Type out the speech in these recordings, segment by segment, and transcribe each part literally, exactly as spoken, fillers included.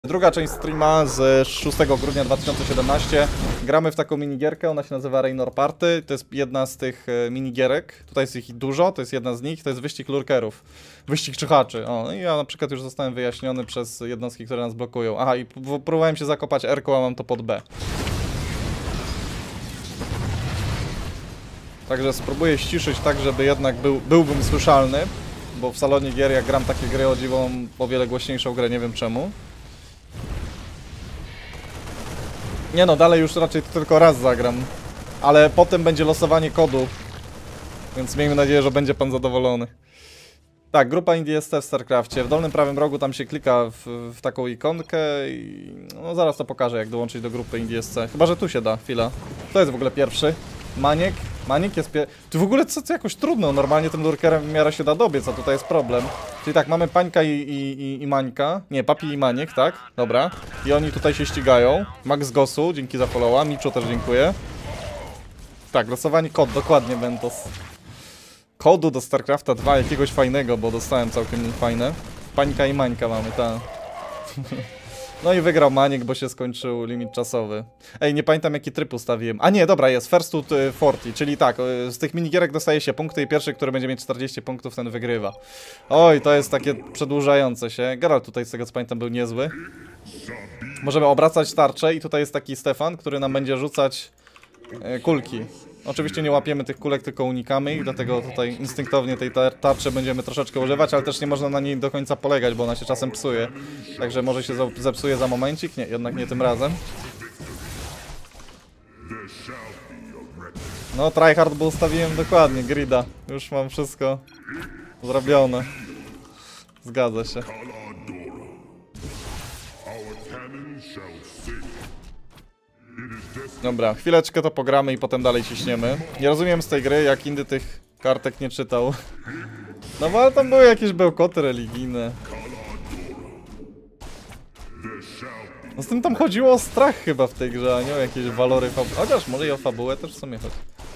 Druga część streama z szóstego grudnia dwa tysiące siedemnastego. Gramy w taką minigierkę, ona się nazywa Raynor Party. To jest jedna z tych minigierek. Tutaj jest ich dużo, to jest jedna z nich. To jest wyścig lurkerów. Wyścig czyhaczy. O, no i ja na przykład już zostałem wyjaśniony przez jednostki, które nas blokują. Aha, i próbowałem się zakopać R-ką, a mam to pod B. Także spróbuję ściszyć tak, żeby jednak był, byłbym słyszalny. Bo w salonie gier, jak gram takie gry, o dziwo, mam o wiele głośniejszą grę, nie wiem czemu. Nie no, dalej już raczej tylko raz zagram. Ale potem będzie losowanie kodu. Więc miejmy nadzieję, że będzie pan zadowolony. Tak, grupa Indie S T w StarCrafcie. W dolnym prawym rogu tam się klika w, w taką ikonkę i... No zaraz to pokażę, jak dołączyć do grupy Indie S C. Chyba że tu się da, chwila. To jest w ogóle pierwszy. Maniek. Maniek jest pier... Tu w ogóle co, co jakoś trudno, normalnie tym lurkerem w miarę się da dobiec, a tutaj jest problem. Czyli tak, mamy Pańka i, i, i, i Mańka. Nie, Papi i Maniek, tak? Dobra. I oni tutaj się ścigają. Max Gosu, dzięki za followa. Miczu też dziękuję. Tak, losowanie kod, dokładnie, Ventos. Kodu do StarCrafta dwa, jakiegoś fajnego, bo dostałem całkiem fajne. Pańka i Mańka mamy, tak. No i wygrał Maniek, bo się skończył limit czasowy. Ej, nie pamiętam jaki tryb ustawiłem. A nie, dobra, jest First to czterdzieści, czyli tak, z tych minigierek dostaje się punkty i pierwszy, który będzie mieć czterdzieści punktów, ten wygrywa. Oj, to jest takie przedłużające się. Geralt tutaj, z tego co pamiętam, był niezły. Możemy obracać tarczę i tutaj jest taki Stefan, który nam będzie rzucać e, kulki. Oczywiście nie łapiemy tych kulek, tylko unikamy ich, dlatego tutaj instynktownie tej tar tarczy będziemy troszeczkę używać, ale też nie można na niej do końca polegać, bo ona się czasem psuje. Także może się zepsuje za momencik, nie, jednak nie tym razem. No, tryhard, bo ustawiłem dokładnie, grida. Już mam wszystko zrobione. Zgadza się. Dobra, chwileczkę to pogramy i potem dalej ciśniemy. Nie rozumiem z tej gry, jak Indy tych kartek nie czytał. No bo ale tam były jakieś bełkoty religijne. No z tym tam chodziło o strach chyba w tej grze, a nie o jakieś walory fabuły. Chociaż może i o fabułę też w sumie chodzi.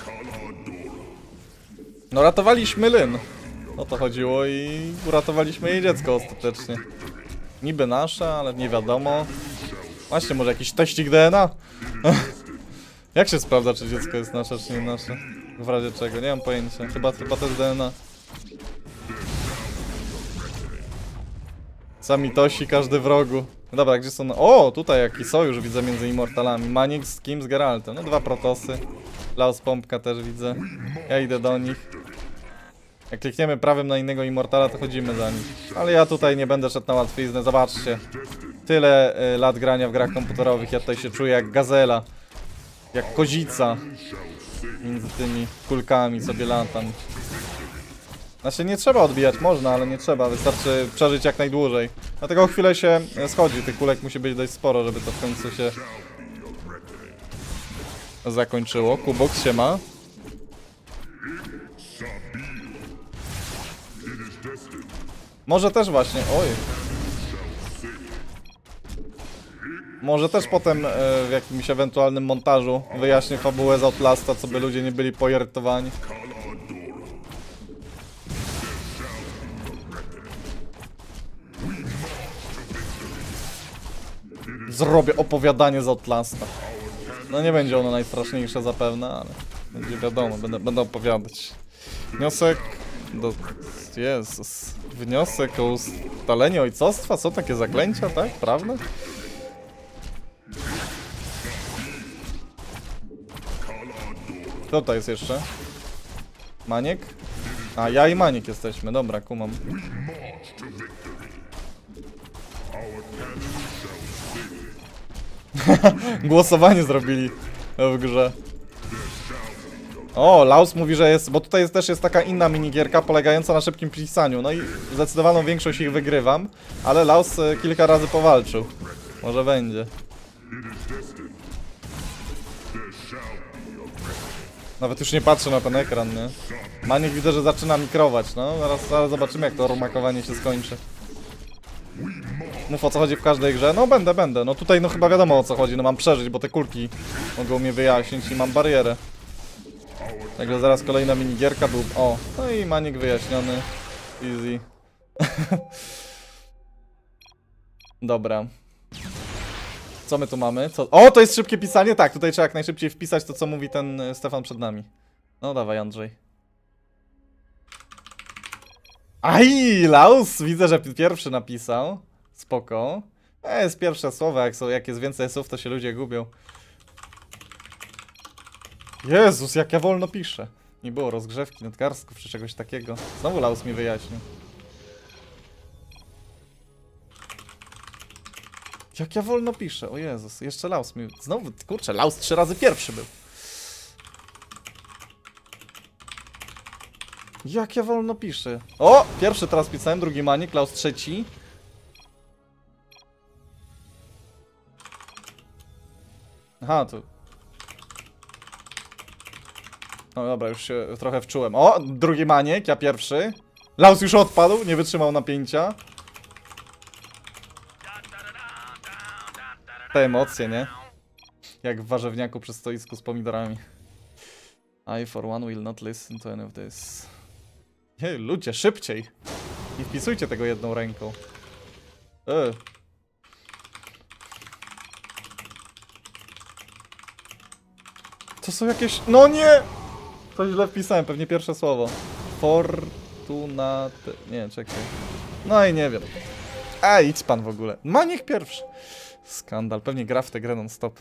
No ratowaliśmy Lyn. O to chodziło i uratowaliśmy jej dziecko ostatecznie. Niby nasze, ale nie wiadomo. Właśnie, może jakiś teścik D N A? Jak się sprawdza, czy dziecko jest nasze, czy nie nasze? W razie czego? Nie mam pojęcia. Chyba, chyba to jest D N A. Sami tosi, każdy w rogu. Dobra, gdzie są... O, tutaj jaki sojusz widzę między Immortalami. Maniek z kim? Z Geraltem. No dwa protosy. Laos Pompka też widzę. Ja idę do nich. Jak klikniemy prawym na innego Immortala, to chodzimy za nim. Ale ja tutaj nie będę szedł na łatwiznę, zobaczcie. Tyle y, lat grania w grach komputerowych, ja tutaj się czuję jak gazela. Jak kozica. Między tymi kulkami sobie latam. Znaczy nie trzeba odbijać, można, ale nie trzeba, wystarczy przeżyć jak najdłużej. Dlatego chwilę się schodzi, tych kulek musi być dość sporo, żeby to w końcu się zakończyło. Kubox się ma. Może też właśnie, oj. Może też potem e, w jakimś ewentualnym montażu wyjaśnię fabułę z Outlasta, co by ludzie nie byli poirytowani. Zrobię opowiadanie z Outlasta. No nie będzie ono najstraszniejsze zapewne, ale będzie wiadomo, będę, będę opowiadać. Wniosek do... Jezus. Wniosek o ustalenie ojcostwa? Są takie zaklęcia, tak? Prawne? Kto tutaj jest jeszcze? Maniek? A, ja i Maniek jesteśmy, dobra, kumam. Głosowanie zrobili w grze. O, Laos mówi, że jest, bo tutaj jest, też jest taka inna minigierka polegająca na szybkim pisaniu. No i zdecydowaną większość ich wygrywam, ale Laos kilka razy powalczył. Może będzie. Nawet już nie patrzę na ten ekran, nie? Maniek widzę, że zaczyna mikrować, no. Zaraz, zaraz zobaczymy, jak to rumakowanie się skończy. Mów o co chodzi w każdej grze? No będę, będę. No tutaj no chyba wiadomo o co chodzi, no mam przeżyć, bo te kulki mogą mnie wyjaśnić i mam barierę. Także zaraz kolejna minigierka był... O, no i Maniek wyjaśniony. Easy. Dobra. Co my tu mamy? Co? O, to jest szybkie pisanie? Tak, tutaj trzeba jak najszybciej wpisać to, co mówi ten y, Stefan przed nami. No dawaj, Andrzej. Aj, Laus! Widzę, że pierwszy napisał. Spoko. E, jest pierwsze słowa, jak, są, jak jest więcej słów, to się ludzie gubią. Jezus, jak ja wolno piszę. Nie było rozgrzewki, nadgarstków czy czegoś takiego. Znowu Laus mi wyjaśnił. Jak ja wolno piszę, o Jezus, jeszcze Laus mi... Znowu, kurczę, Laus trzy razy pierwszy był. Jak ja wolno piszę. O! Pierwszy teraz pisałem, drugi Maniek, Laus trzeci. Aha, to... No dobra, już się trochę wczułem. O! Drugi Maniek, ja pierwszy. Laus już odpadł, nie wytrzymał napięcia. Te emocje, nie? Jak w warzywniaku przy stoisku z pomidorami. I for one will not listen to any of this. Hej, ludzie, szybciej! Nie wpisujcie tego jedną ręką. E. To są jakieś... No nie! Coś źle wpisałem, pewnie pierwsze słowo. Fortunate... Nie, czekaj. No i nie wiem. A, idź pan w ogóle. Maniek pierwszy. Skandal, pewnie gra w tę grę non stop.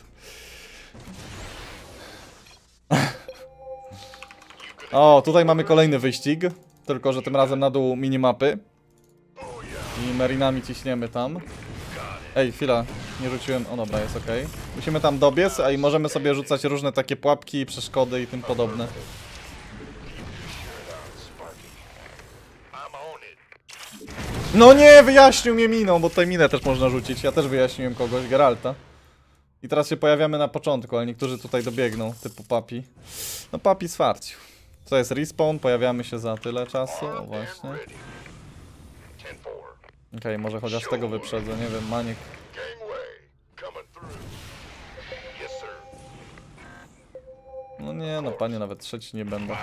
O, tutaj mamy kolejny wyścig. Tylko, że tym razem na dół minimapy. I marinami ciśniemy tam. Ej, chwila, nie rzuciłem. O dobra, jest ok. Musimy tam dobiec, a i możemy sobie rzucać różne takie pułapki, przeszkody i tym podobne. No nie, wyjaśnił mnie miną, bo tutaj minę też można rzucić. Ja też wyjaśniłem kogoś, Geralta. I teraz się pojawiamy na początku, ale niektórzy tutaj dobiegną, typu Papi. No Papi swarcił. To jest respawn, pojawiamy się za tyle czasu, o właśnie. Okej, okay, może chociaż tego wyprzedzę, nie wiem, Maniek. No nie, no panie, nawet trzeci nie będę.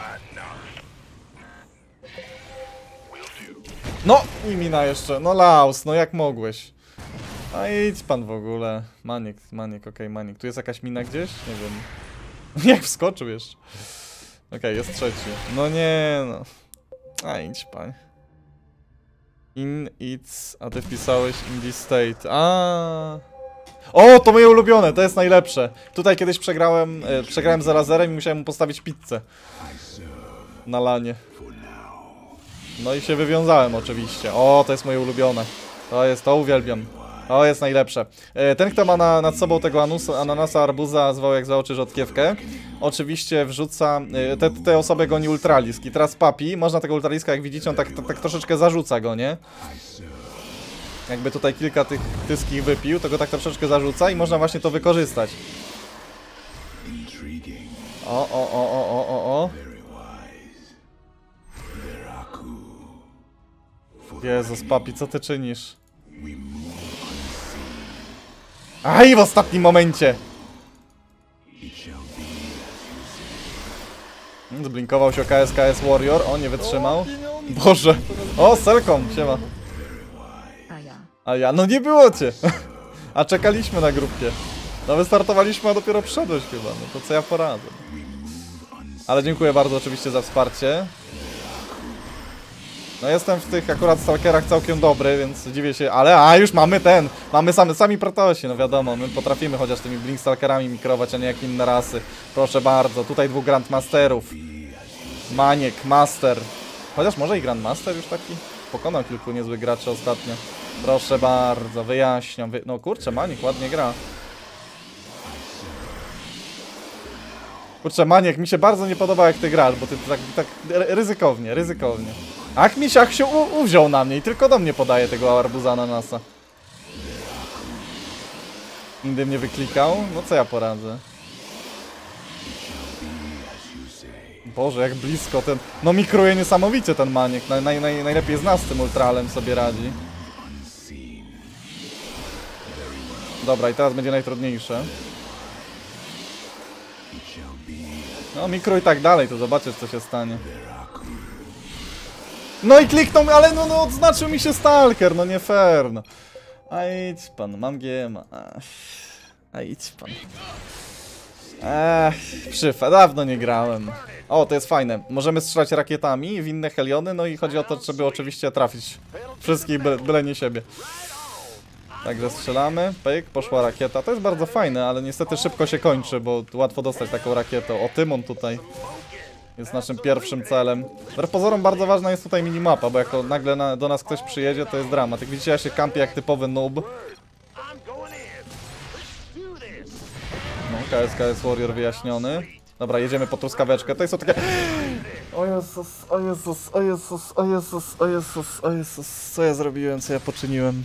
No! I mina jeszcze, no Laus, no jak mogłeś? A idź pan w ogóle. Maniek, Maniek, okej, okay, Maniek. Tu jest jakaś mina gdzieś? Nie wiem. Jak wskoczył jeszcze? Okej, okay, jest trzeci. No nie no. A idź pan. In its... A ty wpisałeś in this state. A. O, to moje ulubione, to jest najlepsze. Tutaj kiedyś przegrałem, e, przegrałem za lazerem i musiałem mu postawić pizzę. Na lanie. No i się wywiązałem oczywiście. O, to jest moje ulubione. To jest, to uwielbiam. To jest najlepsze. Ten, kto ma na, nad sobą tego anusa, ananasa, arbuza, zwał jak za oczy rzodkiewkę, oczywiście wrzuca, te, te osoby goni ultralisk. I teraz Papi, można tego ultraliska, jak widzicie, on tak, tak, tak troszeczkę zarzuca go, nie? Jakby tutaj kilka tych tyskich wypił, to go tak troszeczkę zarzuca i można właśnie to wykorzystać. O, o, o, o, o, o, o. Jezus, Papi, co ty czynisz? Aj, w ostatnim momencie! Zblinkował się K S K S Warrior, o, nie wytrzymał. Boże! O, Selkom, siema. A ja, no nie było cię! A czekaliśmy na grupie. No wystartowaliśmy, a dopiero przyszedłeś chyba, no to co ja poradzę. Ale dziękuję bardzo oczywiście za wsparcie. No jestem w tych akurat stalkerach całkiem dobry, więc dziwię się, ale a już mamy ten, mamy sami, sami protosi, no wiadomo, my potrafimy chociaż tymi blink stalkerami mikrować, a nie jak inne rasy. Proszę bardzo, tutaj dwóch grandmasterów. Maniek, Master. Chociaż może i grandmaster już taki? Pokonał kilku niezłych graczy ostatnio. Proszę bardzo, wyjaśniam, wy... no kurczę, Maniek ładnie gra. Kurczę, Maniek, mi się bardzo nie podoba jak ty grasz, bo ty tak, tak ryzykownie, ryzykownie. Ach, misiach się u uwziął na mnie i tylko do mnie podaje tego arbuza ananasa. Nigdy mnie wyklikał? No co ja poradzę? Boże, jak blisko ten... No mikruje niesamowicie ten Maniek. Naj, naj, naj, najlepiej z nas z tym ultralem sobie radzi. Dobra, i teraz będzie najtrudniejsze. No mikro i tak dalej, to zobaczysz co się stanie. No i kliknął, ale no, no odznaczył mi się stalker, no nie fair, no. A idź pan, mam G M A. A idź pan. Eee, przyfa, dawno nie grałem. O, to jest fajne. Możemy strzelać rakietami w inne heliony, no i chodzi o to, żeby oczywiście trafić wszystkich, byle, byle nie siebie. Także strzelamy, pyk, poszła rakieta. To jest bardzo fajne, ale niestety szybko się kończy, bo łatwo dostać taką rakietę. O, Tymon tutaj jest naszym pierwszym celem. Wbrew pozorom bardzo ważna jest tutaj minimapa, bo jak nagle na, do nas ktoś przyjedzie, to jest dramat. Jak widzicie, ja się kampię jak typowy noob. No, K S K S Warrior wyjaśniony. Dobra, jedziemy po truskaweczkę. To jest to takie... O Jezus, o Jezus, o Jezus, o Jezus, o Jezus, o Jezus. Co ja zrobiłem, co ja poczyniłem?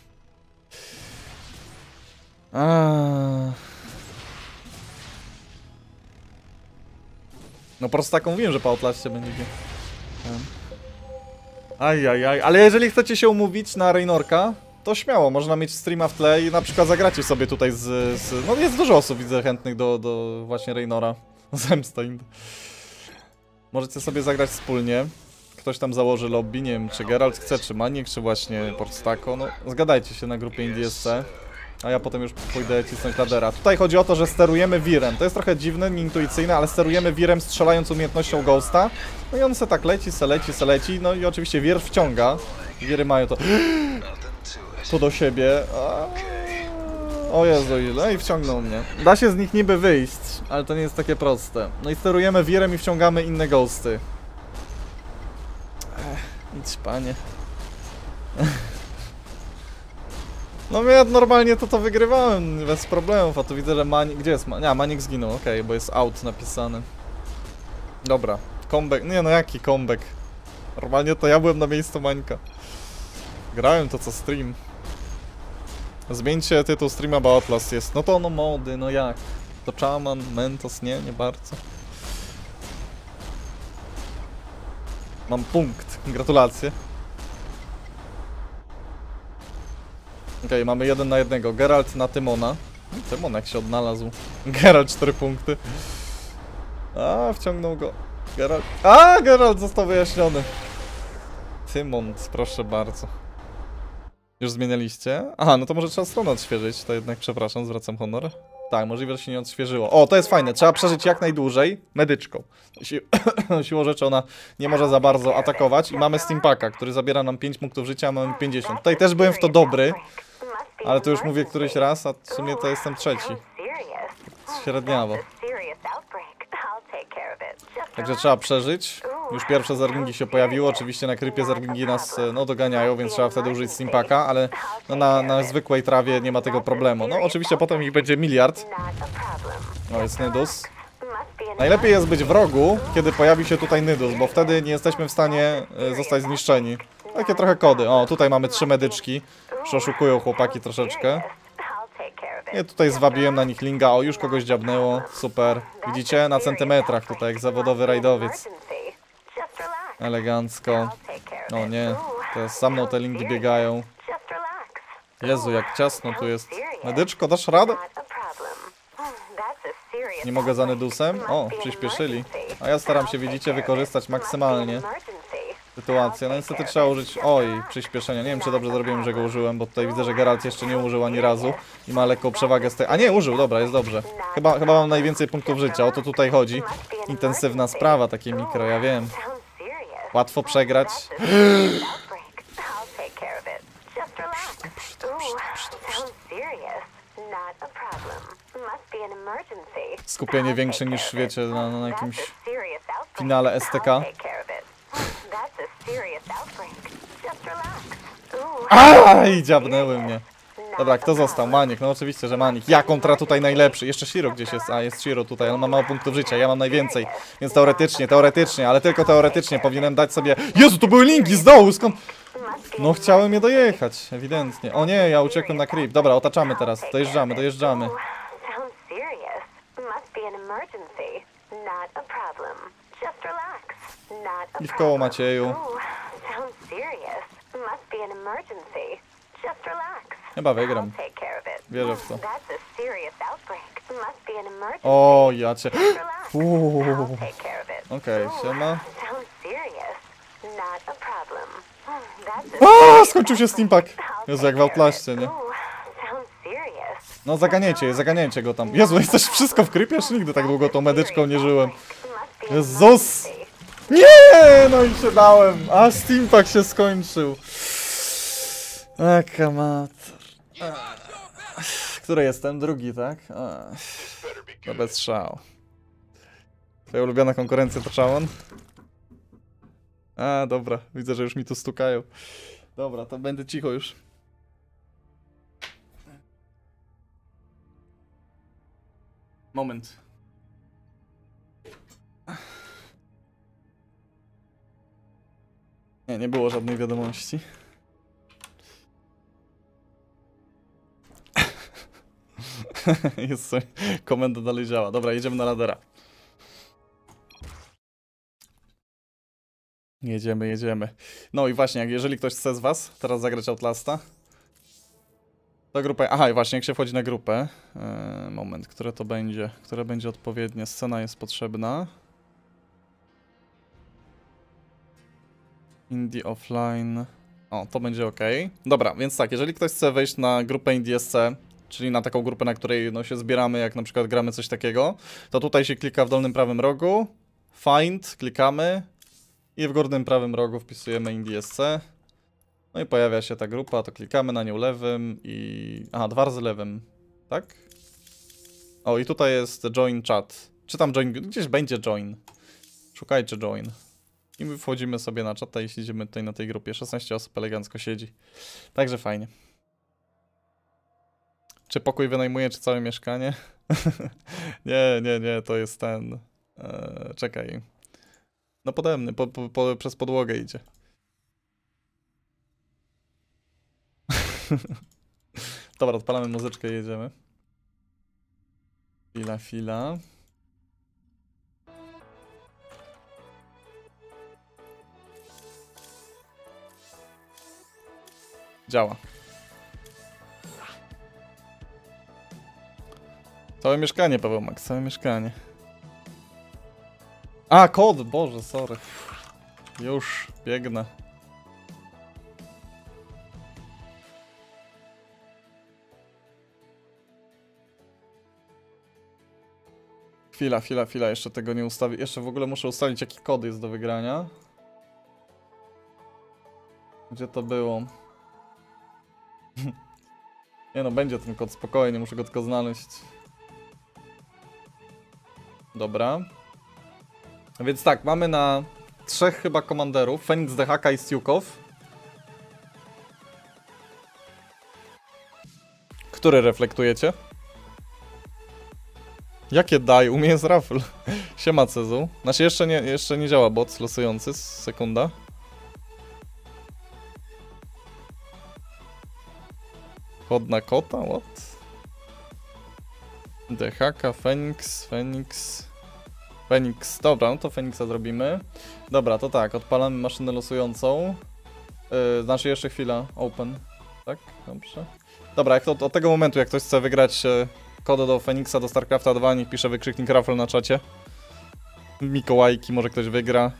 Aaaa. No po prostu taką mówiłem, że po Outlastie będzie. Ajajaj, ale jeżeli chcecie się umówić na Raynorka, to śmiało, można mieć streama w tle i na przykład zagracie sobie tutaj z... z no jest dużo osób, widzę, chętnych do, do właśnie Raynora. Zemsta im. Możecie sobie zagrać wspólnie. Ktoś tam założy lobby, nie wiem czy Geralt chce, czy Maniek, czy właśnie Portstako. No zgadajcie się na grupie N D S C. A ja potem już pójdę cisnąć ladera. Tutaj chodzi o to, że sterujemy wirem. To jest trochę dziwne, nieintuicyjne, ale sterujemy wirem strzelając umiejętnością Ghosta. No i on se tak leci, se leci, se leci. No i oczywiście wir wciąga. Wiry mają to... to do siebie. A... O Jezu, ile? I wciągnął mnie. Da się z nich niby wyjść, ale to nie jest takie proste. No i sterujemy wirem i wciągamy inne ghosty. Ech, idź panie. No ja normalnie to to wygrywałem bez problemów, a tu widzę, że Manik... Gdzie jest Manik? Nie, Manik zginął, okej, okay, bo jest out napisane. Dobra, comeback... Nie no, jaki comeback? Normalnie to ja byłem na miejscu Mańka. Grałem to co stream. Zmieńcie tytuł streama, bo Outlast jest. No to no mody, no jak? To Chaman, Mentos, nie? Nie bardzo. Mam punkt, gratulacje. Okej, okay, mamy jeden na jednego. Geralt na Tymona. Tymon jak się odnalazł. Geralt cztery punkty. A, wciągnął go. Geralt. A, Geralt został wyjaśniony. Tymon, proszę bardzo. Już zmienialiście? Aha, no to może trzeba stronę odświeżyć. To jednak, przepraszam, zwracam honor. Tak, możliwe, że się nie odświeżyło. O, to jest fajne. Trzeba przeżyć jak najdłużej medyczką. Si Siłą rzeczy ona nie może za bardzo atakować. I mamy Steampaka, który zabiera nam pięć punktów życia, a mamy pięćdziesiąt. Tutaj też byłem w to dobry. Ale to już mówię któryś raz, a w sumie to jestem trzeci. Średniawo. Także trzeba przeżyć. Już pierwsze zergingi się pojawiły. Oczywiście na krypie zergingi nas no, doganiają, więc trzeba wtedy użyć Steampaka, ale no, na, na zwykłej trawie nie ma tego problemu. No oczywiście potem ich będzie miliard. No jest Nydus. Najlepiej jest być w rogu, kiedy pojawi się tutaj Nydus, bo wtedy nie jesteśmy w stanie y, zostać zniszczeni. Takie trochę kody. O, tutaj mamy trzy medyczki. Przeszukują chłopaki troszeczkę. Ja tutaj zwabiłem na nich Linga. O, już kogoś dziabnęło. Super. Widzicie? Na centymetrach tutaj, jak zawodowy rajdowiec. Elegancko. O nie, to za mną te linki biegają. Jezu, jak ciasno tu jest. Medyczko, dasz radę? Nie mogę za Nydusem? O, przyspieszyli. A ja staram się, widzicie, wykorzystać maksymalnie sytuację. No niestety trzeba użyć... Oj, przyspieszenia. Nie wiem, czy dobrze zrobiłem, że go użyłem, bo tutaj widzę, że Geralt jeszcze nie użył ani razu i ma lekką przewagę z tej... A nie, użył, dobra, jest dobrze. Chyba, chyba mam najwięcej punktów życia, o to tutaj chodzi. Intensywna sprawa, takie mikro, ja wiem. Łatwo przegrać. Skupienie większe niż, wiecie, na, na jakimś finale S T K. Aj, dziabnęły mnie. Dobra, kto został? Maniek, no oczywiście, że Maniek. Ja kontra tutaj najlepszy. Jeszcze Shiro gdzieś jest. A, jest Shiro tutaj. On ma mało punktów życia, ja mam najwięcej. Więc teoretycznie, teoretycznie, ale tylko teoretycznie powinienem dać sobie... Jezu, to były linki z dołu, skąd... No chciałem je dojechać, ewidentnie. O nie, ja uciekłem na creep. Dobra, otaczamy teraz. Dojeżdżamy, dojeżdżamy. I w koło Macieju. Chyba wygram. Wierzę w to. O, ja cię... Okej, okay, siema. O, skończył się Steampack. Jezu, jak w Outlastie, nie? No zaganiecie je, zaganiecie go tam. Jezu, jesteś wszystko w krypie? Aż nigdy tak długo tą medyczką nie żyłem. Jezus! Nie! No i się dałem. A Steampack się skończył. Aka mater. Który jestem? Drugi, tak? To bez strzał. Twoja ulubiona konkurencja to Czaon? A, dobra. Widzę, że już mi tu stukają. Dobra, to będę cicho już. Moment. Nie, nie było żadnej wiadomości. Jest coś. Komenda dalej działa. Dobra, jedziemy na ladera. Jedziemy, jedziemy. No i właśnie, jak jeżeli ktoś chce z was teraz zagrać Outlasta, to grupę... Aha, i właśnie, jak się wchodzi na grupę... Yy, moment, które to będzie? Które będzie odpowiednie? Scena jest potrzebna. Indie offline... O, to będzie ok. Dobra, więc tak, jeżeli ktoś chce wejść na grupę Indie S C, czyli na taką grupę, na której no, się zbieramy, jak na przykład gramy coś takiego, to tutaj się klika w dolnym prawym rogu, Find, klikamy i w górnym prawym rogu wpisujemy Indie S C. No i pojawia się ta grupa, to klikamy na nią lewym i... Aha, dwa razy lewym, tak? O, i tutaj jest join chat. Czy tam join... Gdzieś będzie join. Szukajcie join. I my wchodzimy sobie na czata i siedzimy tutaj na tej grupie. szesnaście osób elegancko siedzi. Także fajnie. Czy pokój wynajmuje, czy całe mieszkanie? nie, nie, nie, to jest ten... Eee, czekaj. No podemny, po, po, po, przez podłogę idzie. Dobra, odpalamy muzyczkę i jedziemy. Chwila, chwila. Działa. Całe mieszkanie, Paweł Max, całe mieszkanie. A, kod! Boże, sorry. Już, biegnę. Chwila, chwila, chwila, jeszcze tego nie ustawię. Jeszcze w ogóle muszę ustalić, jaki kod jest do wygrania. Gdzie to było? Nie no, będzie ten kod, spokojnie, muszę go tylko znaleźć. Dobra. Więc tak, mamy na trzech chyba komanderów. Feniks, D H K i Stiukow. Który reflektujecie? Jakie daj? U mnie jest rafl. Siema Cezu. Znaczy jeszcze nie, jeszcze nie działa bot losujący. Sekunda. Kod na kota? What? D H K, Feniks, Feniks... Feniks, dobra, no to Feniksa zrobimy. Dobra, to tak, odpalamy maszynę losującą. Yy, znaczy jeszcze chwila, open. Tak, dobrze. Dobra, jak to od tego momentu, jak ktoś chce wygrać yy, kodę do Feniksa, do StarCrafta dwa, niech pisze wykrzyknik raffle na czacie. Mikołajki, może ktoś wygra.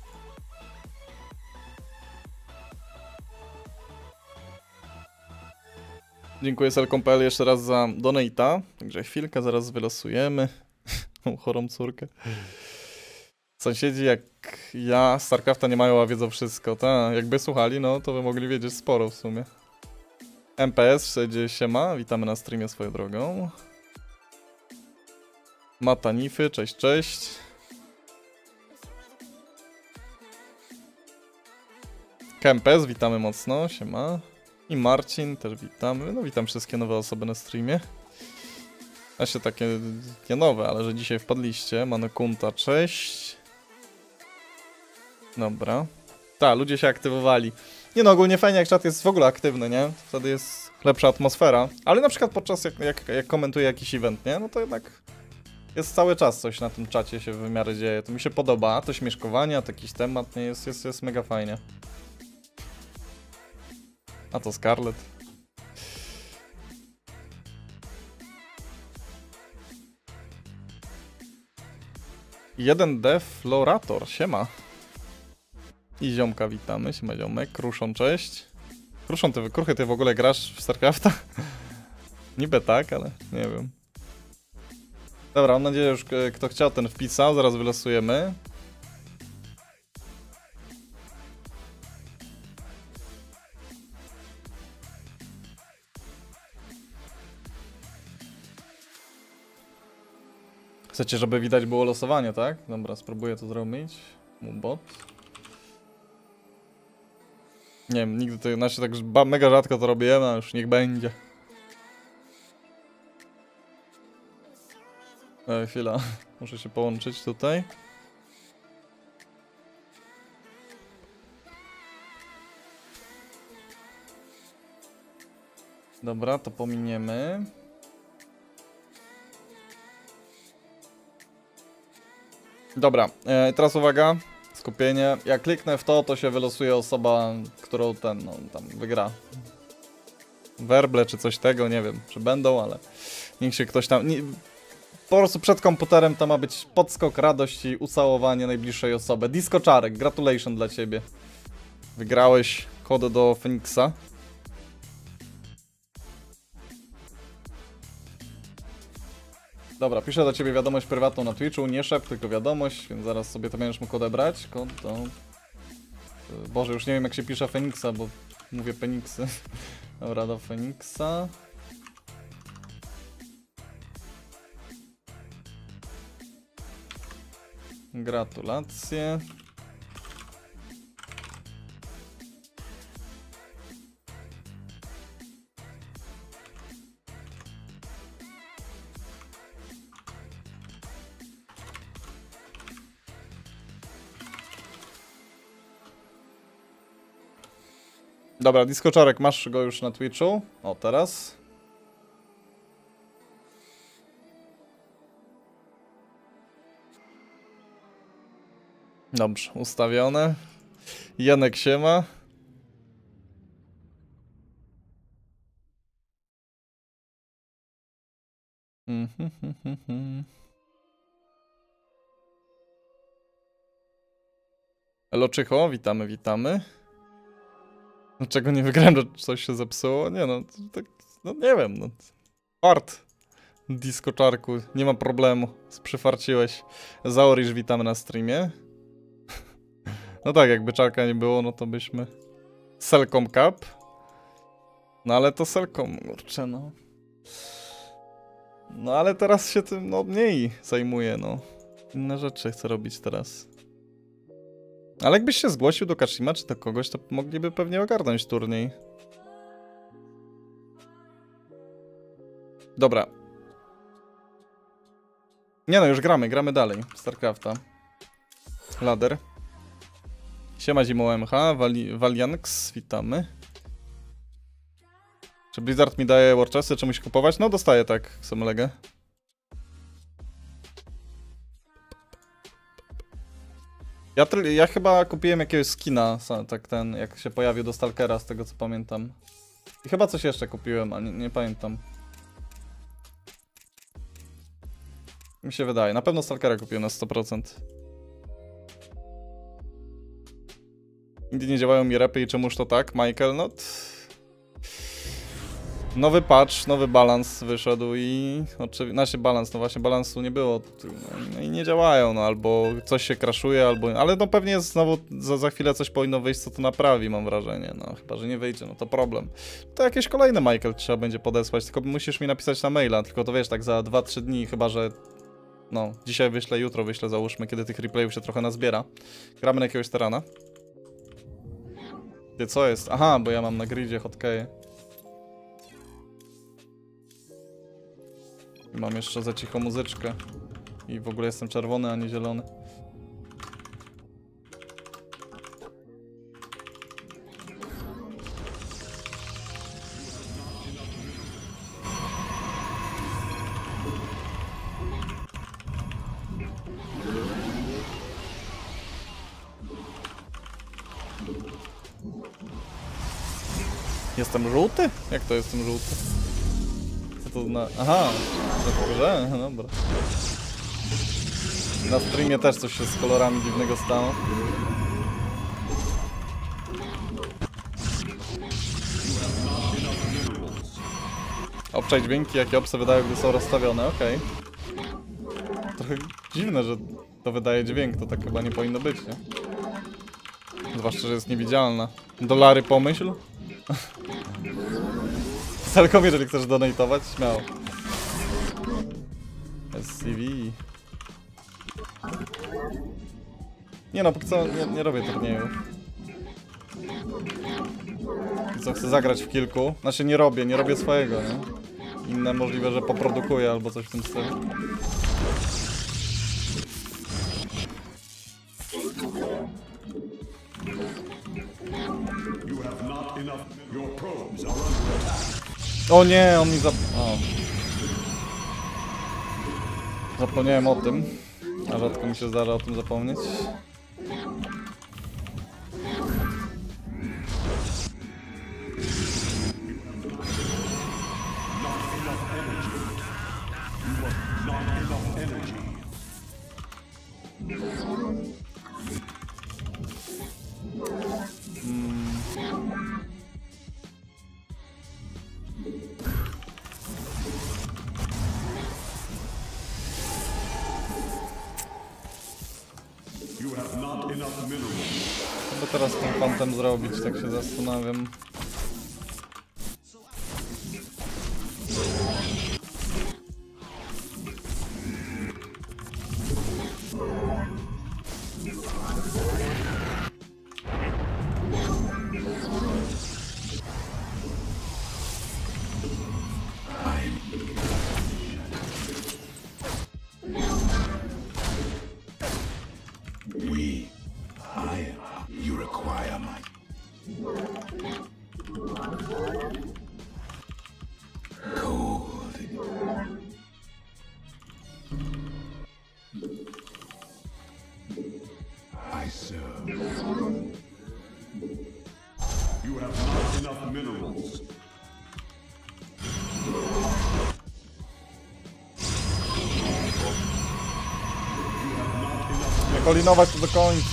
Dziękuję Selkom kropka p l jeszcze raz za donate'a. Także chwilkę, zaraz wylosujemy. Chorą córkę. Sąsiedzi jak ja StarCrafta nie mają, a wiedzą wszystko. Ta, jakby słuchali, no to by mogli wiedzieć sporo w sumie. M P S wszędzie siema, witamy na streamie swoją drogą. Matanify, cześć, cześć. Kempes, witamy mocno, siema. I Marcin, też witamy. No witam wszystkie nowe osoby na streamie. Właśnie takie nie nowe, ale że dzisiaj wpadliście. Mamy Kunta, cześć. Dobra. Tak, ludzie się aktywowali. Nie no, ogólnie fajnie jak czat jest w ogóle aktywny, nie? Wtedy jest lepsza atmosfera. Ale na przykład podczas jak, jak, jak komentuję jakiś event, nie? No to jednak jest cały czas coś na tym czacie się w miarę dzieje. To mi się podoba. A to śmieszkowanie, a to jakiś temat, nie? Jest, jest, jest mega fajnie. A to Scarlet. jeden D Florator, siema. I ziomka witamy, siema ziomek. Kruszon, cześć. Kruszon, ty, Kruchy, ty w ogóle grasz w StarCrafta? Niby tak, ale nie wiem. Dobra, mam nadzieję, że już kto chciał, ten wpisał. Zaraz wylosujemy. Chcecie, żeby widać było losowanie, tak? Dobra, spróbuję to zrobić. Bot. Nie wiem, nigdy to, znaczy tak mega rzadko to robiłem, a już niech będzie. E, chwila, muszę się połączyć tutaj. Dobra, to pominiemy. Dobra, e, teraz uwaga, skupienie. Jak kliknę w to, to się wylosuje osoba, którą ten, no tam wygra. Werble czy coś tego, nie wiem, czy będą, ale niech się ktoś tam... Nie, po prostu przed komputerem to ma być podskok radości, ucałowanie najbliższej osoby. Disco Czarek, gratulation dla ciebie. Wygrałeś kod do Feniksa. Dobra, piszę do ciebie wiadomość prywatną na Twitchu, nie szep, tylko wiadomość, więc zaraz sobie to będziesz mógł odebrać. Kod do... Boże, już nie wiem jak się pisze Feniksa, bo mówię Feniksy. Dobra, do Feniksa. Gratulacje. Dobra, Disco Czarek, masz go już na Twitchu. O, teraz. Dobrze, ustawione. Janek siema. Eloczycho, witamy, witamy. Dlaczego nie wygrałem, że coś się zepsuło? Nie no, tak, no nie wiem, no. Fart. Disco Czarku, nie ma problemu. Przyfarciłeś. Zaorisz, witamy na streamie. No tak, jakby Czarka nie było, no to byśmy... Selcom Cup. No ale to Selcom, kurczę, no. No ale teraz się tym, no mniej zajmuję, no. Inne rzeczy chcę robić teraz. Ale jakbyś się zgłosił do Kashima czy do kogoś, to mogliby pewnie ogarnąć turniej. Dobra. Nie no, już gramy, gramy dalej. StarCrafta. Ladder. Siema Zimo M H, Wali Valianx, witamy. Czy Blizzard mi daje warchesty, czy musi kupować? No dostaję tak, samą legę. Ja, ja chyba kupiłem jakiegoś skina, tak ten, jak się pojawił do Stalkera, z tego co pamiętam. I chyba coś jeszcze kupiłem, a nie, nie pamiętam. Mi się wydaje, na pewno Stalkera kupiłem na sto procent. Nigdy nie działają mi repy i czemuż to tak, Michael? No... Nowy patch, nowy balans wyszedł i... Oczywiście, znaczy balans, no właśnie balansu nie było. No i nie działają, no albo coś się crashuje, albo... Ale no pewnie znowu za, za chwilę coś powinno wyjść, co to naprawi, mam wrażenie. No chyba, że nie wyjdzie, no to problem. To jakieś kolejne Michael trzeba będzie podesłać, tylko musisz mi napisać na maila, tylko to wiesz, tak za dwa trzy dni, chyba że... No, dzisiaj wyślę, jutro wyślę, załóżmy, kiedy tych replayów się trochę nazbiera. Gramy na jakiegoś terana. Ty, co jest? Aha, bo ja mam na gridzie hotkeje. I mam jeszcze za cicho muzyczkę. I w ogóle jestem czerwony, a nie zielony. Jestem żółty? Jak to jestem żółty? Co to zna... Aha, że? Dobra. Na streamie też coś się z kolorami dziwnego stało. Obczaj dźwięki, jakie obce wydają, gdy są rozstawione, okej. Okay. Trochę dziwne, że to wydaje dźwięk, to tak chyba nie powinno być, nie? Zwłaszcza, że jest niewidzialna. Dolary pomyśl? Celkom, jeżeli chcesz donatować, śmiało. S C V. Nie no, póki co nie, nie robię turniejów. Co, chcę zagrać w kilku. Znaczy nie robię, nie robię swojego, nie? Inne możliwe, że poprodukuję albo coś w tym stylu. O nie, on mi zap... O. Zapomniałem o tym. A rzadko mi się zdarza o tym zapomnieć. Co by teraz z tym kątem zrobić, tak się zastanawiam. Jak olinować to do końca.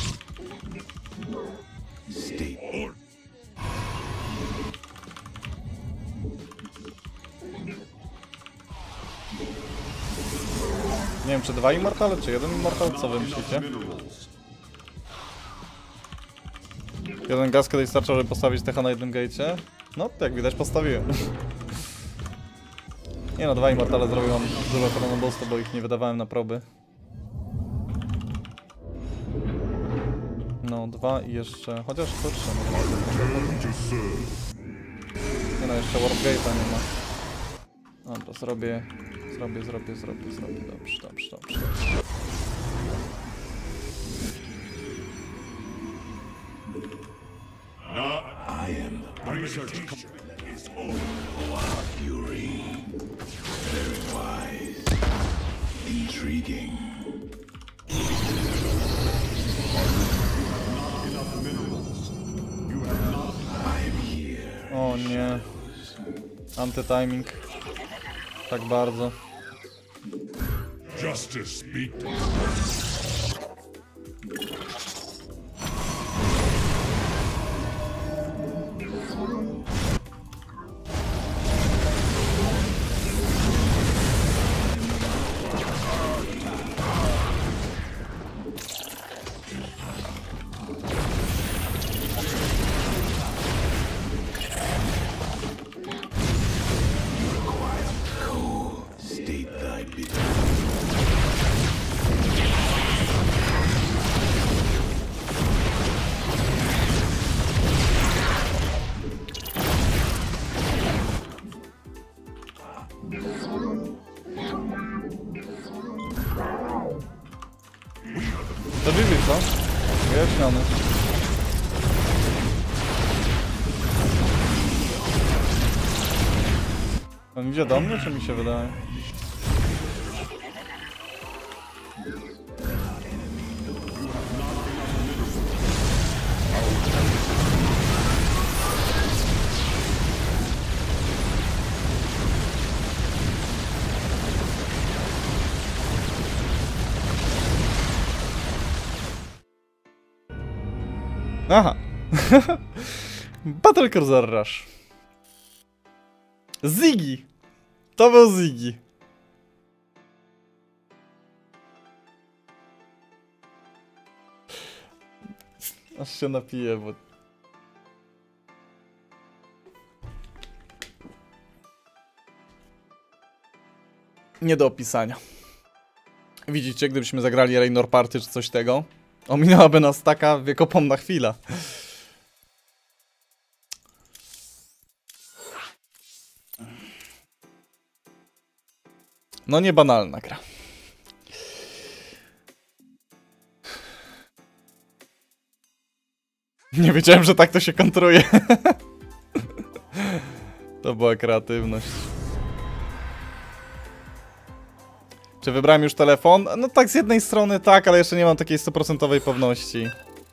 Nie wiem, czy dwa immortale, czy jeden immortal? Co wy myślicie? Jeden gaz kiedyś starczył, żeby postawić techa na jednym gate'cie. No, jak widać postawiłem. Nie no, dwa immortale zrobiłem dużo chronobustu, bo ich nie wydawałem na proby. No, dwa i jeszcze... chociaż to trzy. Nie no, jeszcze warp gate'a nie ma. Dobra, zrobię... Zrobię, zrobię, zrobię, zrobię. Dobrze, dobrze, dobrze. I am the research is over. Fury. Very wise. Intriguing. O nie. Anty-timing. Tak bardzo. Justice beat. To G G, co? Wyjaśniony. On idzie do mnie, czy mi się wydaje? Aha. Battle Cruiser Rush. Ziggy. To był Ziggy. Aż się napiję, bo... Nie do opisania. Widzicie, gdybyśmy zagrali Raynor Party czy coś tego, ominęłaby nas taka wiekopomna chwila. No nie banalna gra. Nie wiedziałem, że tak to się kontruje. To była kreatywność. Czy wybrałem już telefon? No tak, z jednej strony tak, ale jeszcze nie mam takiej stuprocentowej pewności.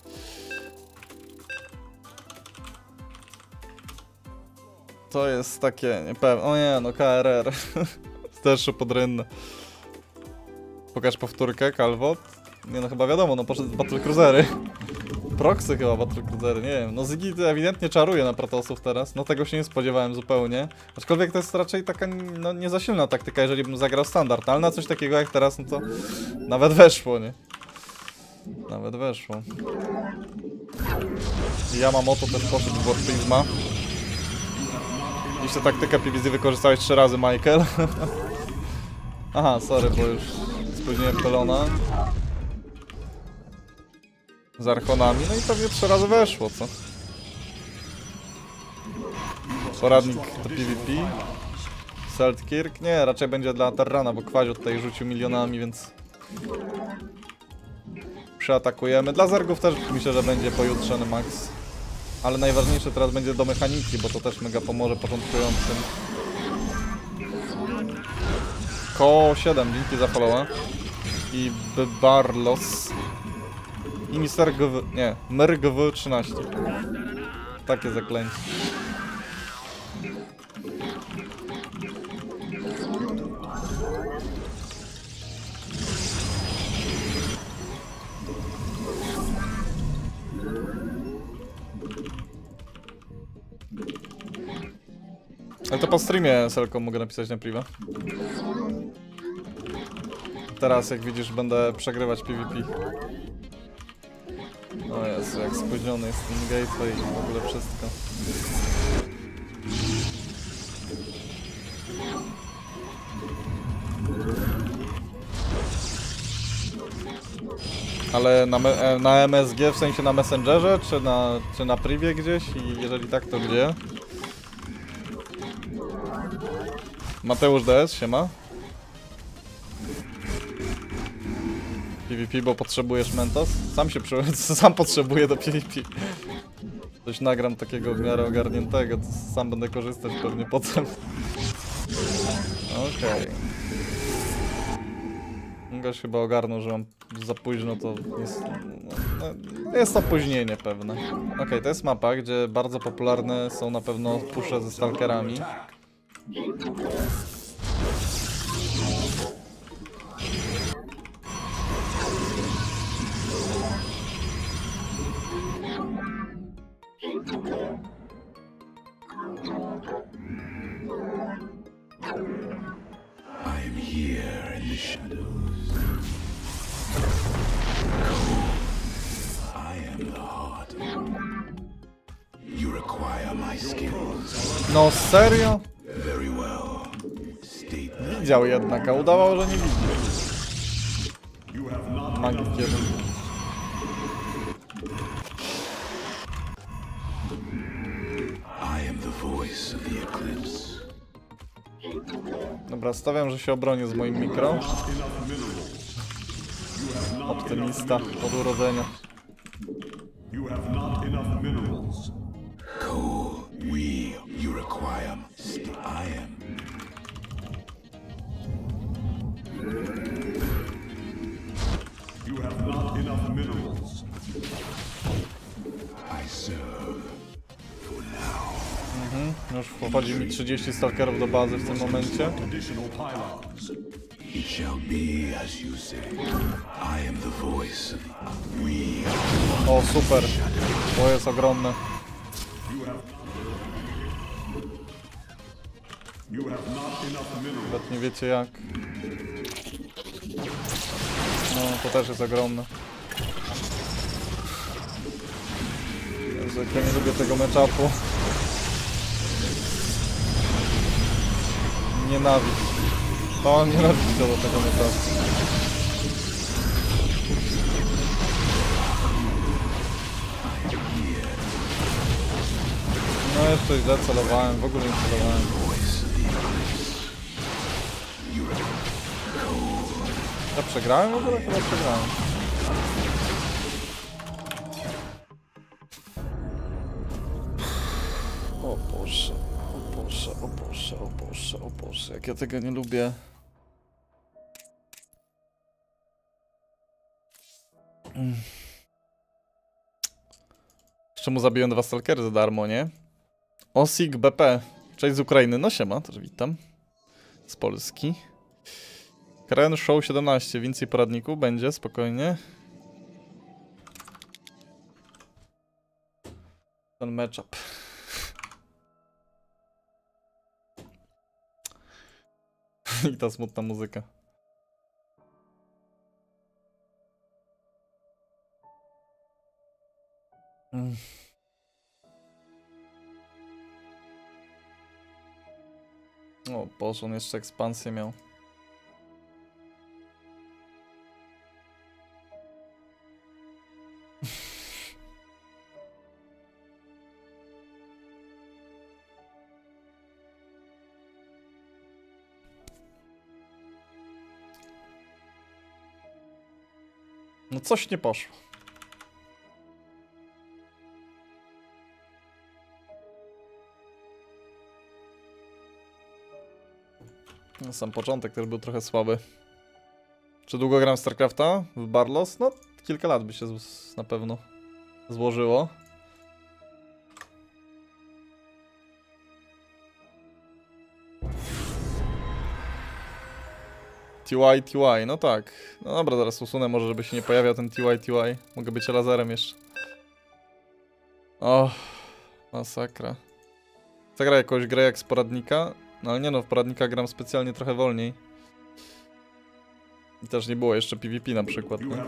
To jest takie niepewne. O nie, no K R R. Też podrynne. Pokaż powtórkę, Calvot. Nie no, chyba wiadomo, no poszedł w Battlecruisery. Proxy chyba Battlecruisery, nie wiem. No Ziggy ewidentnie czaruje na Protosów teraz. No tego się nie spodziewałem zupełnie. Aczkolwiek to jest raczej taka no, niezasilna taktyka, jeżeli bym zagrał standard. Ale na coś takiego jak teraz, no to nawet weszło, nie? Nawet weszło. Yamamoto też poszedł w Warprizma. Dziś tę taktykę P V Z wykorzystałeś trzy razy, Michael. Aha, sorry, bo już spóźniłem pelona. Z Archonami, no i pewnie trzy razy weszło, co? Poradnik do P V P. Seltkirk? Nie, raczej będzie dla Terrana, bo Kwazio tutaj rzucił milionami, więc... Przeatakujemy. Dla Zergów też myślę, że będzie pojutrzany max. Ale najważniejsze teraz będzie do mechaniki, bo to też mega pomoże początkującym. Koło siedem, dzięki za followa. I Barlos. I Mister G W, nie, Mer G W trzynaście. Takie zaklęcie. Ale to po streamie Selko mogę napisać na priwa. Teraz jak widzisz będę przegrywać P V P. O Jezu, jak spóźniony jest ten gateway i w ogóle wszystko. Ale na, na M S G, w sensie na Messengerze, czy na, czy na privie gdzieś? I jeżeli tak, to gdzie? Mateusz D S, siema. P V P, bo potrzebujesz Mentos? Sam się przy... sam potrzebuję do P V P. Coś nagram takiego w miarę ogarniętego, to sam będę korzystać pewnie potem. Okej. Okay. Goś chyba ogarnął, że mam za późno, to jest... No, jest opóźnienie pewne. Okej, okay, to jest mapa, gdzie bardzo popularne są na pewno pusze ze stalkerami. I am here in the shadows. I am the heart. You require my skills. No serio? Very well. State Widział jednak, a udawał, że nie widzi. Magik jeden. I am the voice of the eclipse. Dobra, stawiam, że się obronię z moim mikro. Optymista od urodzenia. Cool. We. You require. I am. You have not enough minerals. I serve. For now. Mhm, już wchodzi mi trzydzieści stalkerów do bazy w tym momencie. It shall be as you say. I am the voice of we. O, super. To jest ogromne. Nawet nie wiecie jak. No, to też jest ogromne. Jezu, jak ja nie lubię tego matchupu. Nienawidź. To nienawidź do tego matchupu. No jeszcze źle celowałem, w ogóle nie celowałem. Ja przegrałem w ogóle? Chyba przegrałem. O Boże, o Boże, o Boże, o Boże, o Boże, jak ja tego nie lubię. Mm. Jeszcze mu zabiłem dwa stalkery za darmo, nie? Osik B P. Cześć z Ukrainy. No siema, też witam. Z Polski. Karen Show siedemnaście. Więcej poradniku będzie, spokojnie. Ten matchup. I ta smutna muzyka. Mm. O Boże, on jeszcze ekspansję miał. No coś nie poszło. No, sam początek też był trochę słaby. Czy długo gram w StarCrafta? W Barlos? No, kilka lat by się na pewno złożyło. T Y, T Y, no tak. No dobra, zaraz usunę może, żeby się nie pojawiał ten T Y, T Y. Mogę być lazerem jeszcze. O, masakra. Zagraj jakąś grę jak z poradnika. No ale nie no, w poradnika gram specjalnie trochę wolniej. I też nie było jeszcze PvP na przykład, nie?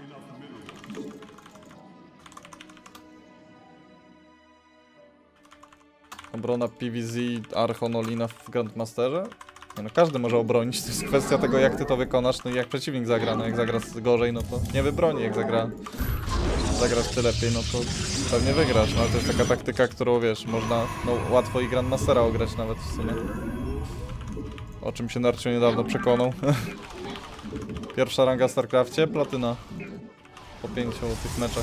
Obrona P V Z Archon Olina w Grandmasterze? Nie no, każdy może obronić, to jest kwestia tego jak ty to wykonasz, no i jak przeciwnik zagra, no jak zagra gorzej, no to nie wybroni, jak zagra zagrasz ty lepiej, no to pewnie wygrasz, no ale to jest taka taktyka, którą wiesz, można no łatwo i Grandmastera ograć nawet w sumie. O czym się Narcio niedawno przekonał. Pierwsza ranga w StarCrafcie, platyna. Po pięciu tych meczach.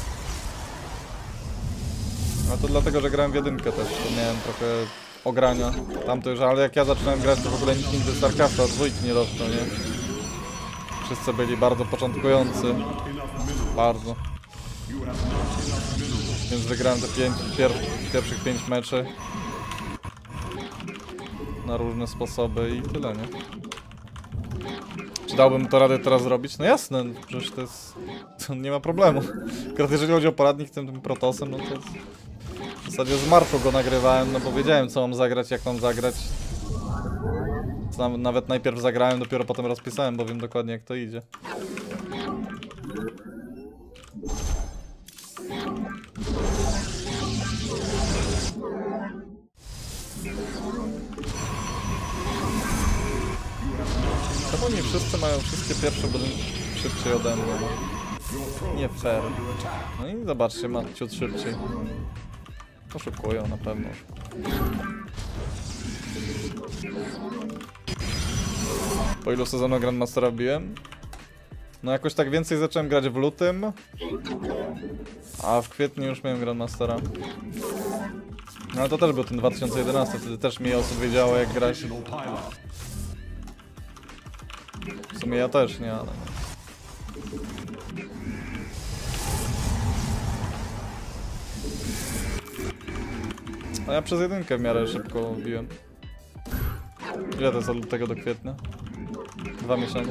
A to dlatego, że grałem w jedynkę też, to miałem trochę ogrania. Tamto już, ale jak ja zaczynałem grać, to w ogóle nikt nigdy StarCrafta dwójki nie dotknął, nie? Wszyscy byli bardzo początkujący. Bardzo. Więc wygrałem te pięć, pier pierwszych pięć meczy. Na różne sposoby i tyle, nie? Czy dałbym to radę teraz zrobić? No jasne, przecież to jest... To nie ma problemu. Akurat jeżeli chodzi o poradnik tym, tym protosem, no to... W zasadzie z marszu go nagrywałem, no bo wiedziałem co mam zagrać, jak mam zagrać. Nawet najpierw zagrałem, dopiero potem rozpisałem, bo wiem dokładnie jak to idzie. Czemu nie wszyscy mają wszystkie pierwsze budynki szybciej ode mnie? Nie fair. No i zobaczcie, ma ciut szybciej. Oszukują, na pewno oszukują. Po ilu sezonach Grandmastera wbiłem? No jakoś tak więcej zacząłem grać w lutym. A w kwietniu już miałem Grandmastera. No ale to też był ten dwa tysiące jedenasty, wtedy też mniej osób wiedziało jak grać. W sumie ja też, nie, ale... A ja przez jedynkę w miarę szybko wbiłem. Ile to jest od lutego do kwietnia? Dwa miesiące.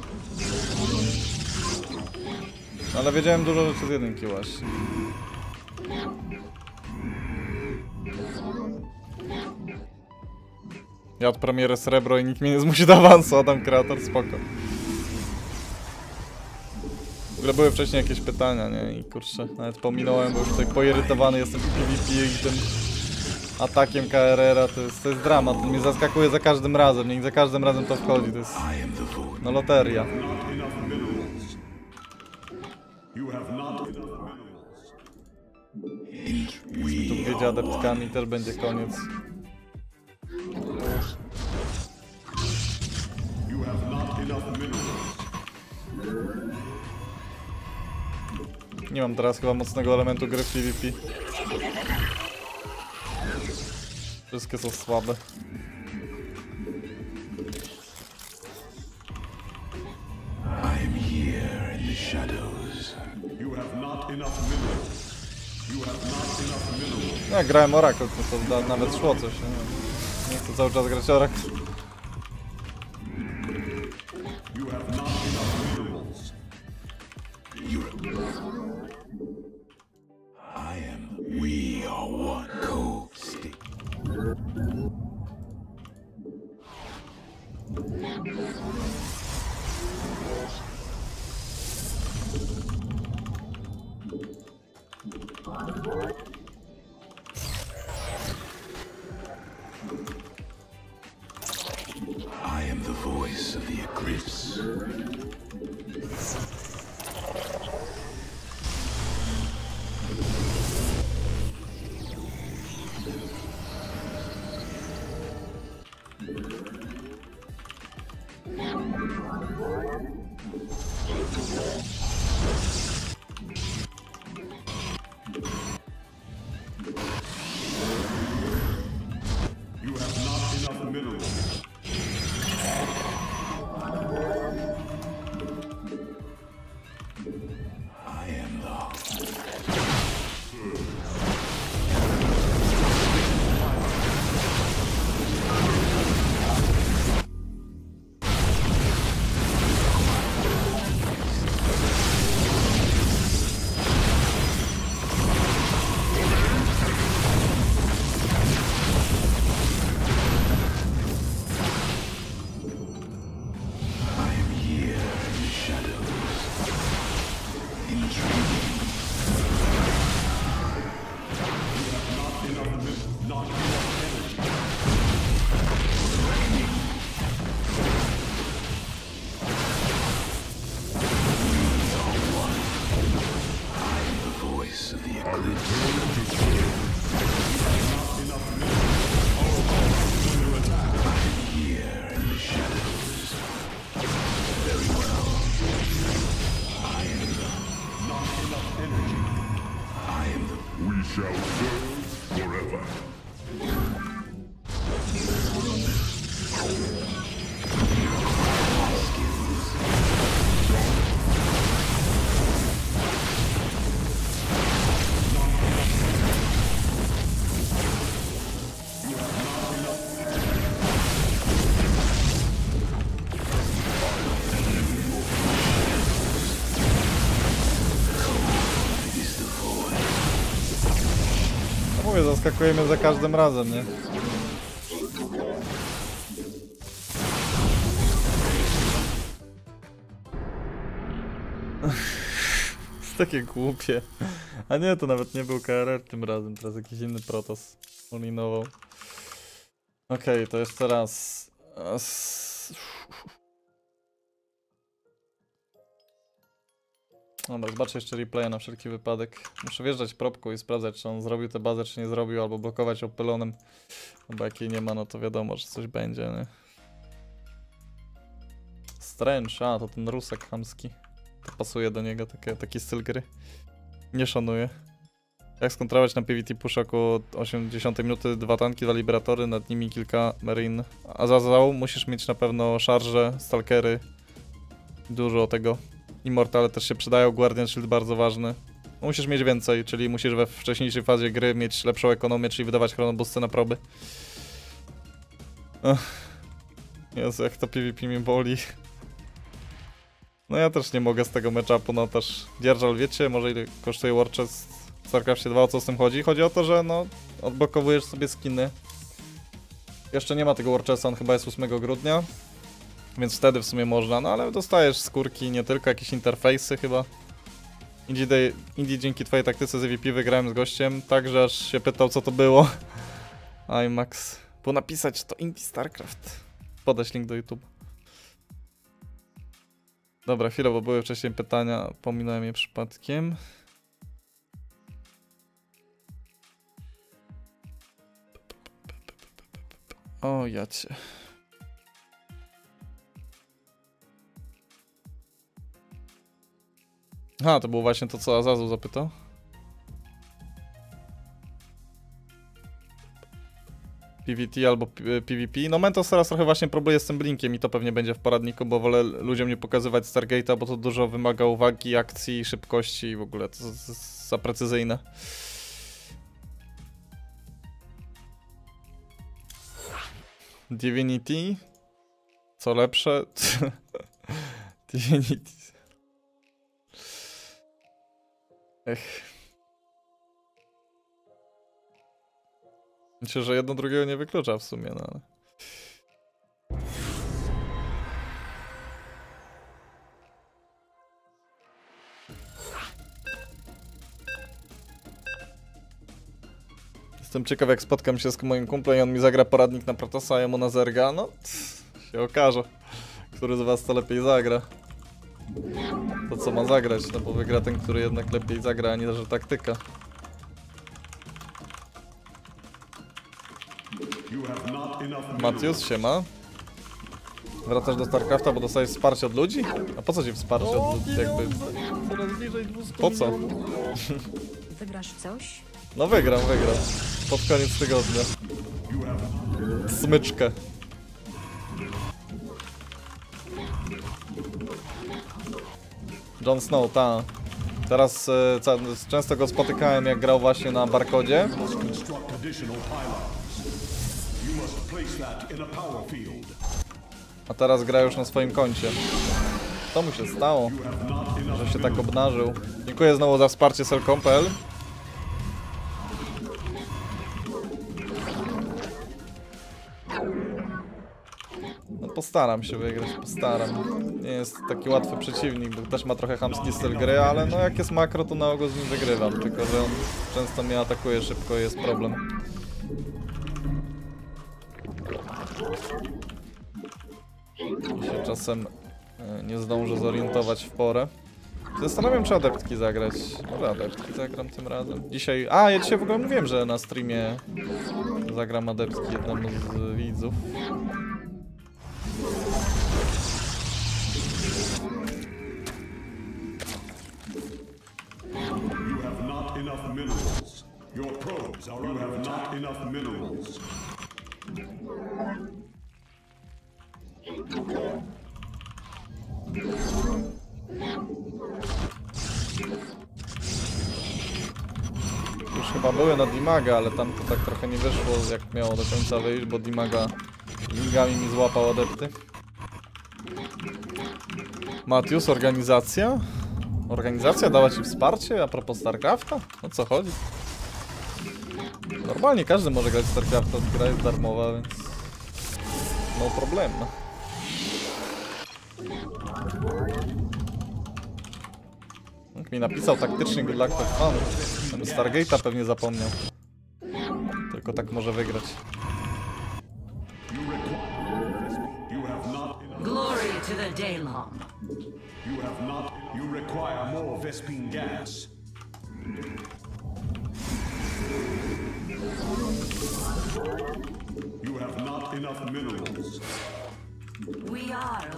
Ale wiedziałem dużo rzeczy z jedynki właśnie. Ja od premiery srebro i nikt mnie nie zmusi do awansu, Adam Kreator, spoko. W ogóle były wcześniej jakieś pytania, nie? I kurczę, nawet pominąłem, bo już tutaj poirytowany jestem PvP i tym atakiem K R R a, to jest, to jest dramat, on mnie zaskakuje za każdym razem, niech za każdym razem to wchodzi, to jest no loteria. Tu wiedzie adeptkami, też będzie koniec. Nie mam teraz chyba mocnego elementu gry w PvP. Wszystkie są słabe. No, jak grałem Oracle, to, to da, nawet szło coś. Nie, nie chcę cały czas grać Oracle. I am. We are one. Co-stick. I am the voice of the eclipse. Zaskakuje mnie za każdym razem, nie? Jest takie głupie. A nie, to nawet nie był K R R tym razem, teraz jakiś inny Protoss olinował. Okej, okay, to jeszcze raz. Dobra, zobaczę jeszcze replaya na wszelki wypadek. Muszę wjeżdżać probką i sprawdzać, czy on zrobił tę bazę, czy nie zrobił, albo blokować ją pylonem. No bo jak jej nie ma, no to wiadomo, że coś będzie, nie? Strange, a to ten Rusek chamski. To pasuje do niego, takie, taki styl gry. Nie szanuję. Jak skontrolować na P V T push około osiemdziesiątej minuty, dwa tanki, dwa liberatory, nad nimi kilka marine. A za zał musisz mieć na pewno szarże, stalkery. Dużo tego. Immortale też się przydają, Guardian Shield bardzo ważny. Musisz mieć więcej, czyli musisz we wcześniejszej fazie gry mieć lepszą ekonomię, czyli wydawać chronobusty na proby. Ech. Jezu, jak to PvP mi boli. No ja też nie mogę z tego matchupu, no też dzierżal, wiecie, może ile kosztuje War Chest w StarCraftie dwa, o co z tym chodzi? Chodzi o to, że no, odblokowujesz sobie skiny. Jeszcze nie ma tego War Chesta, on chyba jest ósmego grudnia. Więc wtedy w sumie można, no ale dostajesz skórki, nie tylko jakieś interfejsy chyba. Indie, day, Indie dzięki twojej taktyce z E V P wygrałem z gościem, tak że aż się pytał co to było. IMAX. Było napisać to Indie StarCraft. Podać link do YouTube. Dobra, chwilę, bo były wcześniej pytania, pominąłem je przypadkiem. O, jacie. A, to było właśnie to, co Azazu zapytał. P V T albo P V P. No Mentos teraz trochę właśnie próbuje z tym blinkiem i to pewnie będzie w poradniku, bo wolę ludziom nie pokazywać Stargate'a, bo to dużo wymaga uwagi, akcji, szybkości i w ogóle to jest za precyzyjne. Divinity? Co lepsze? Divinity. Ech. Myślę, że jedno drugiego nie wyklucza w sumie, no ale... Jestem ciekaw, jak spotkam się z moim kumplem i on mi zagra poradnik na Protossa, a jemu na Zerga. No, tss, się okaże, który z was to lepiej zagra. To co ma zagrać, no bo wygra ten, który jednak lepiej zagra, a nie że taktyka. Matius, siema. Wracasz do StarCrafta, bo dostajesz wsparcie od ludzi? A po co ci wsparcie od ludzi? Jakby... Po co? Wygrasz coś? No wygram, wygram. Pod koniec tygodnia. Smyczkę. Jon Snow, ta. Teraz e, ca, często go spotykałem, jak grał właśnie na Barkodzie. A teraz gra już na swoim koncie. Co mu się stało? Że się tak obnażył. Dziękuję znowu za wsparcie Selcom kropka p l. No postaram się wygrać, postaram. Nie jest taki łatwy przeciwnik, bo też ma trochę chamski styl gry, ale no jak jest makro, to na ogół z nim wygrywam. Tylko że on często mnie atakuje szybko i jest problem. I się czasem nie zdążę zorientować w porę. Zastanawiam, czy adeptki zagrać. Może adeptki zagram tym razem. Dzisiaj... A, ja dzisiaj w ogóle mówiłem, że na streamie zagram adeptki jednemu z widzów. You have not enough minerals. Your probes are you have not enough minerals. Już chyba były na Dimaga, ale tam to tak trochę nie wyszło, jak miało do końca wyjść, bo Dimaga lingami mi złapał adepty. Matius, organizacja? Organizacja dała ci wsparcie a propos StarCrafta? O co chodzi? Normalnie każdy może grać w StarCrafta, gra jest darmowa, więc... no problem. Jak mi napisał taktycznie good luck tak fan. Ten Stargate'a pewnie zapomniał. Tylko tak może wygrać. Glory to the Daylong. You have not. You require more Vespene gas. You have not enough minerals. We are.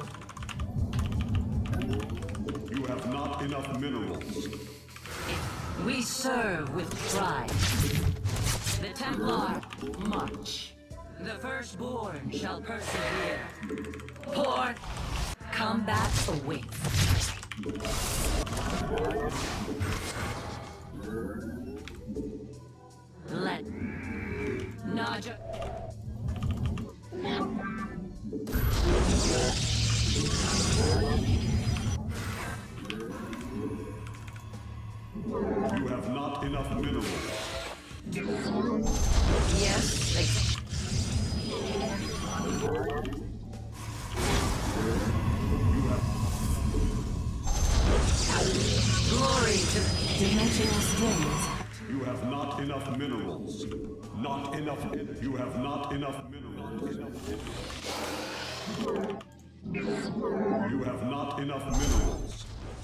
You have not enough minerals. We serve with pride. The Templar march. The firstborn shall persevere. Poor combat awaits. Let Naja. You have not enough minerals. Yes, they... Dimensional strings. You have not enough minerals. Not enough. You have not enough minerals. You have not enough minerals.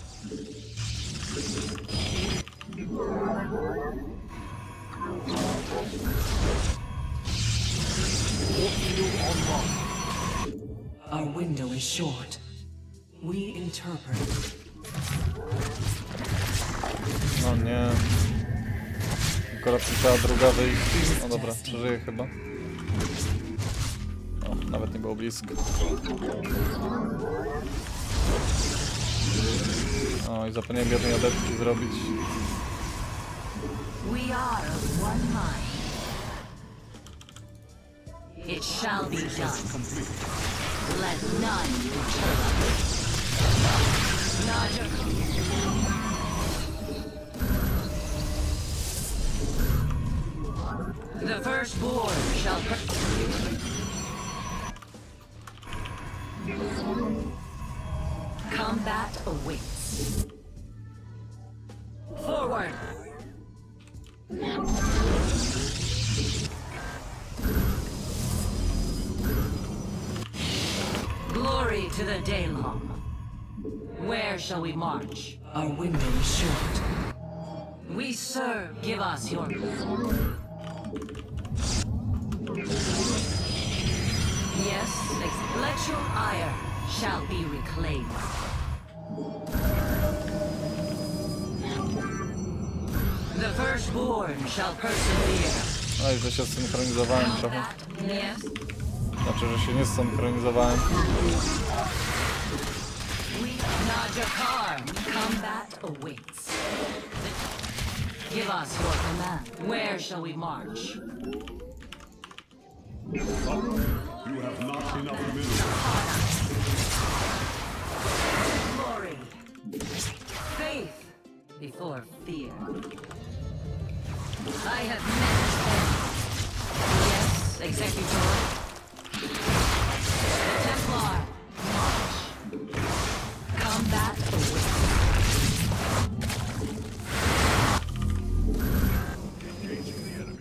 Our window is short. We interpret. No nie. Akurat musiała druga wyjść. No dobra, przeżyję chyba. O, nawet nie było blisko. O, i zapomniałem jednej adeptki zrobić. We are of one mind. It shall be done. Let none deter us. Naja. The firstborn shall combat awaits. Forward. Glory to the Daylong. Where shall we march? Our window is short. We serve. Give us your. Yes, let your ire shall be reclaimed. The firstborn shall persevere. No i że się zsynchronizowałem trochę. Yes. Znaczy, że się nie zsynchronizowałem. Najakar, combat awaits. Give us your command. Where shall we march? You have not enough minerals. Glory. Faith before fear. I have met them. Yes, Executor. The Templar, march. Combat awaits. Engaging the enemy.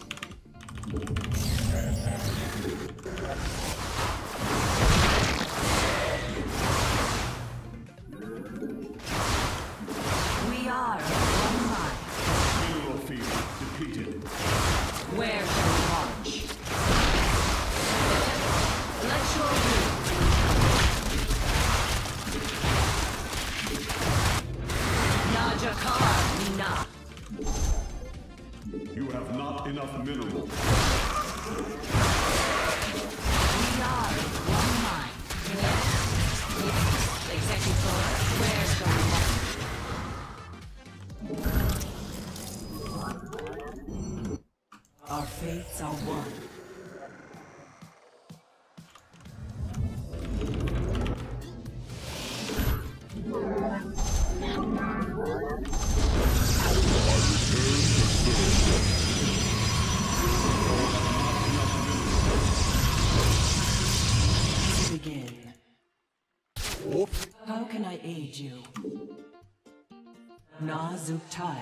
We are one mind. Mineral field depleted. Where shall we march? Let your will. Najakar, Mina. You have not enough minerals. We are of one mind. Yes. Yes. Executor, where shall we march? Our fates are one. Begin. How can I aid you? Na Zuktai.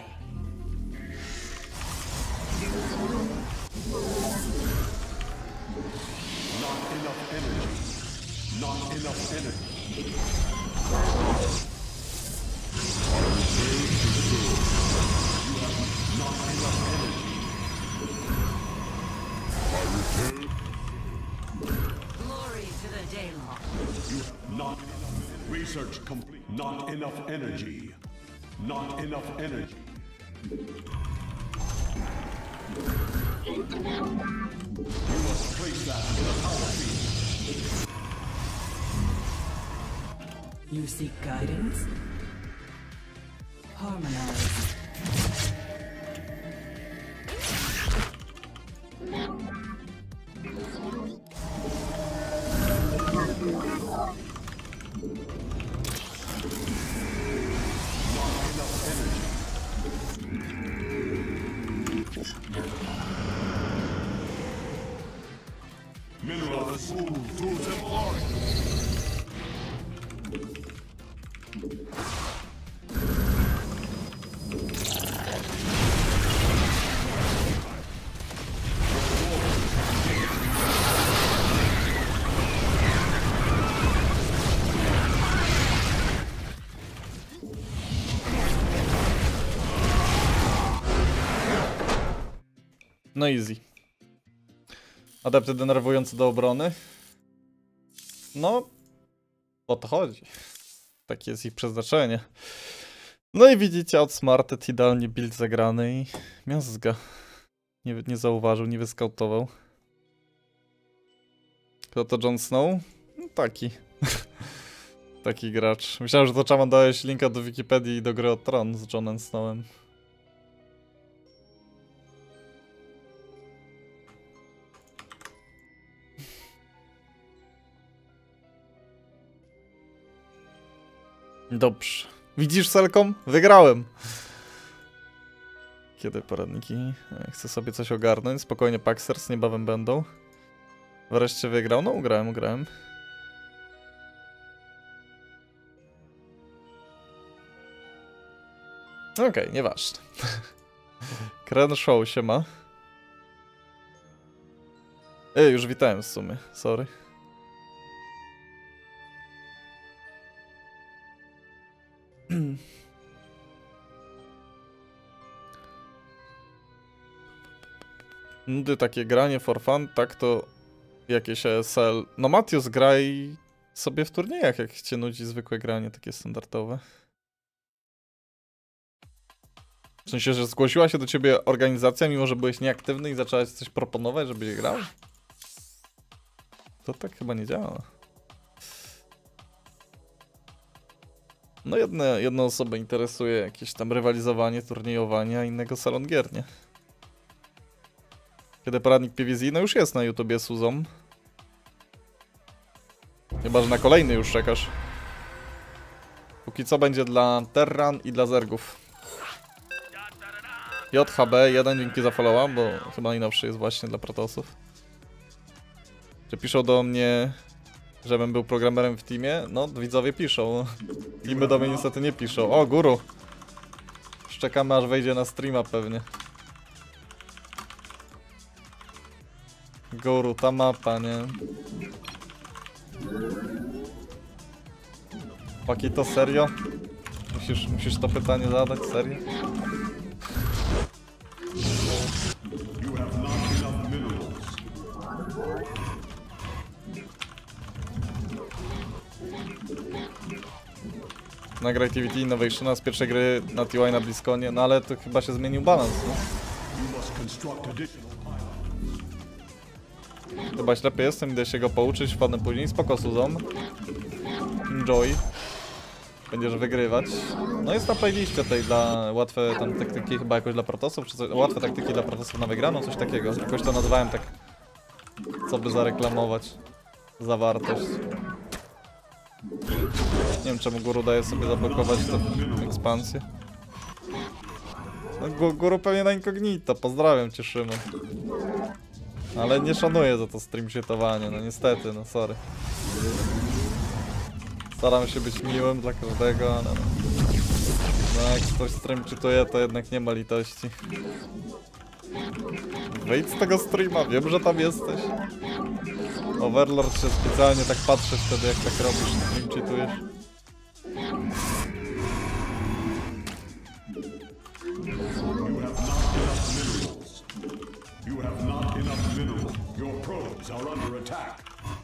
Not enough energy. Not enough energy. You have not enough energy. Glory to the Daylong. You have not enough. Research complete. Not enough energy. Not enough energy. You must place that in the power field. You seek guidance? Harmonize. Mineral smooth to the art. No easy. Adepty denerwujące do obrony. No, o to chodzi. Takie jest ich przeznaczenie. No i widzicie, outsmarted, idealnie build zagrany i miazga. Nie, nie zauważył, nie wyskautował. Kto to Jon Snow? No taki. Taki gracz. Myślałem, że to Czaman dałeś linka do Wikipedii i do gry o Tron z Jonem Snowem. Dobrze. Widzisz, Selkom? Wygrałem! Kiedy poradniki? Chcę sobie coś ogarnąć. Spokojnie, Paxers niebawem będą. Wreszcie wygrał. No, ugrałem, ugrałem. Okej, okay, nieważne. Kren Show się ma. Ej, już witałem w sumie, sorry. Nudy takie granie for fun, tak to jakieś E S L. No Matius, graj sobie w turniejach, jak cię nudzi zwykłe granie, takie standardowe. W sensie, że zgłosiła się do ciebie organizacja, mimo że byłeś nieaktywny i zaczęłaś coś proponować, żebyś grał? To tak chyba nie działa. No jedne, jedną osobę interesuje jakieś tam rywalizowanie, turniejowanie, a innego salon gier, nie? Kiedy poradnik P V Z? No już jest na YouTubie Suzą. Chyba, że na kolejny już czekasz. Póki co będzie dla Terran i dla Zergów. J H B jeden, dzięki za followa, bo chyba najnowszy jest właśnie dla Protosów. Czy piszą do mnie, żebym był programerem w teamie? No, widzowie piszą. Teamy do mnie niestety nie piszą. O, Guru! Czekamy, aż wejdzie na streama pewnie. Guru, ta mapa, nie? Paki, to serio? Musisz, musisz to pytanie zadać, serio? You have not enough minerals. Nagraj T V T Innovationa z pierwszej gry na T Y na BlizzConie, no ale to chyba się zmienił balans, no? You must construct additional pylons. Chyba ślepy jestem, idę się go pouczyć, wpadnę później, spoko Suzon. Enjoy. Będziesz wygrywać. No jest na playliście tej dla łatwe tam taktyki chyba jakoś dla Protosów, czy coś, łatwe taktyki dla Protosów na wygraną, coś takiego. Jakoś to nazwałem tak, co by zareklamować. Zawartość. Nie wiem czemu Guru daje sobie zablokować tę ekspansję. No Guru pewnie na incognito, pozdrawiam cię Szymon. Ale nie szanuję za to stream shietowanie, no niestety, no sorry. Staram się być miłym dla każdego, ale no, no jak ktoś stream cheatuje, to jednak nie ma litości. Wyjdź z tego streama, wiem, że tam jesteś. Overlord się specjalnie tak patrzy wtedy, jak tak robisz, stream cheatujesz. You have not enough minerals. Your probes are under attack.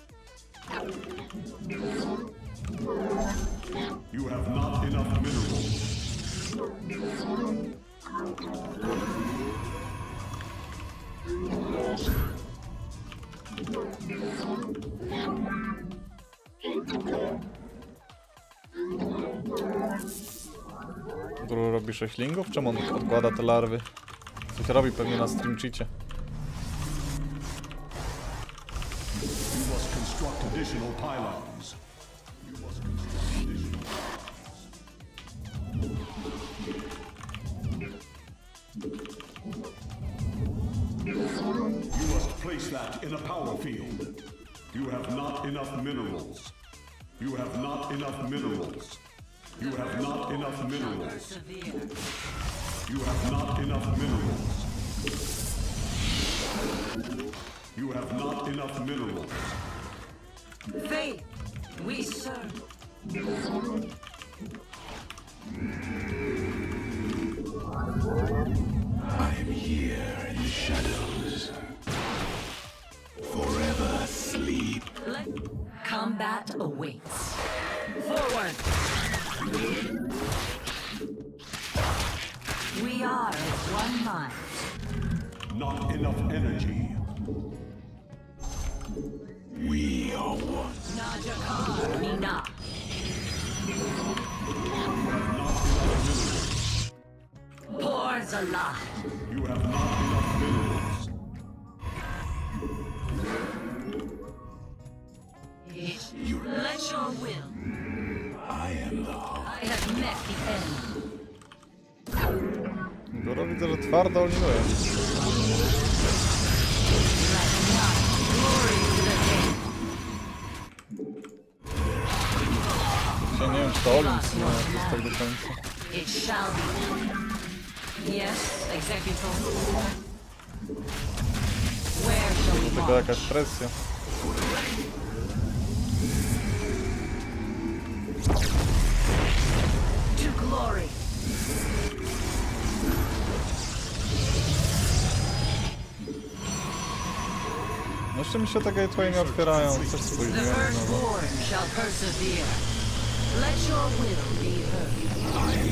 You have not enough minerals. Guru robi sześlingów? Czemu on odkłada te larwy? Coś robi pewnie na stream cheacie. You must construct additional pylons. You must construct additional. You must place that in a power field. You have not enough minerals. You have not enough minerals. You have not enough minerals. Persevere. You have not enough minerals. You have not enough minerals. Faith, we serve. I am here in the shadows. born. We are of one mind. Not enough energy. We are one. Najakar Mina. Pores alive. You have not enough minerals. Let your will. I am the heart. I have met the end. Goro widzę, że twardo linuje. Glory to the day. Ja nie wiem, czy to Olin czy nie, jest tak do końca. It shall be. Yes, executor. Where shall we Tylko march? jakaś presja. To glory. No jeszcze mi się te gateway nie otwierają, coś The spóźniłem znowu. firstborn shall persevere. Let your will be heard.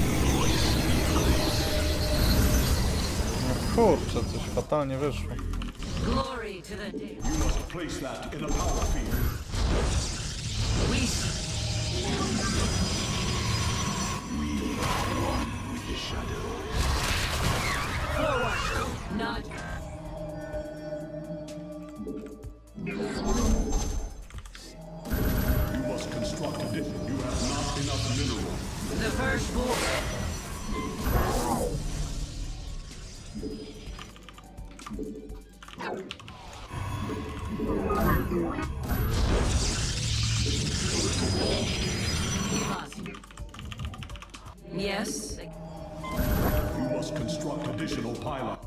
No kurczę, coś fatalnie wyszło. Glory to the day. You must place that in a power field. We With the shadow. forward. Not You must construct a ditch. You have not enough minerals. the firstborn. Yes. You must construct additional pylons.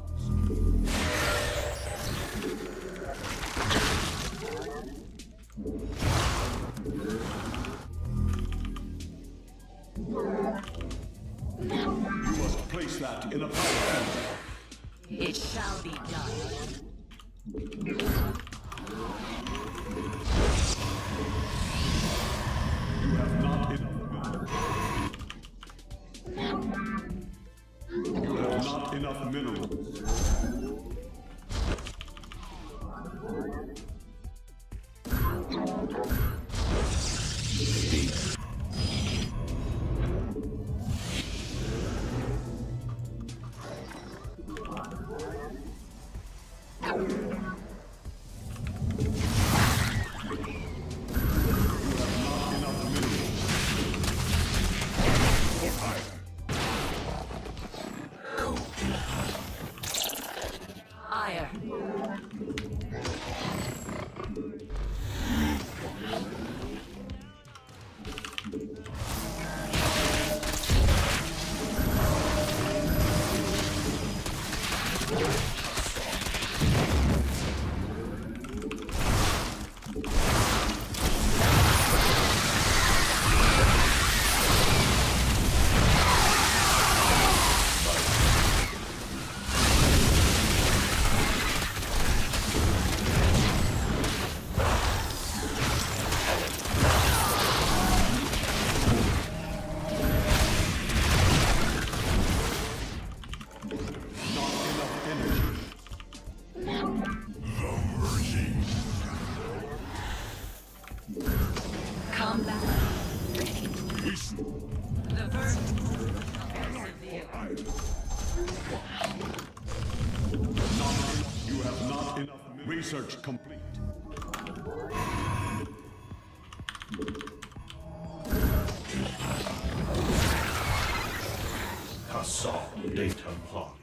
You must place that in a power field. It shall be done. You have not enough minerals. You have not enough minerals. Ire. Come back. The first. You have not enough research complete. Kassav data plot.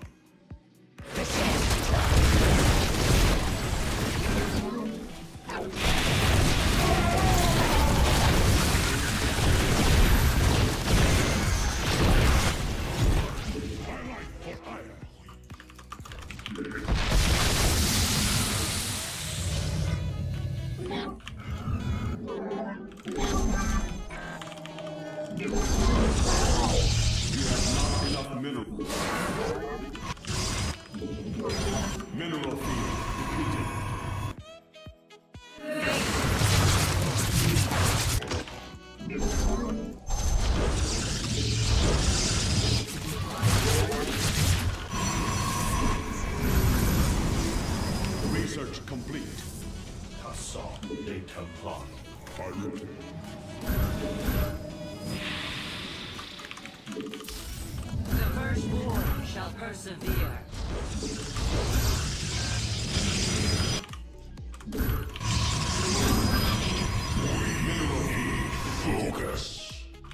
Enough minerals. Mineral field depleted. persevere. Focus.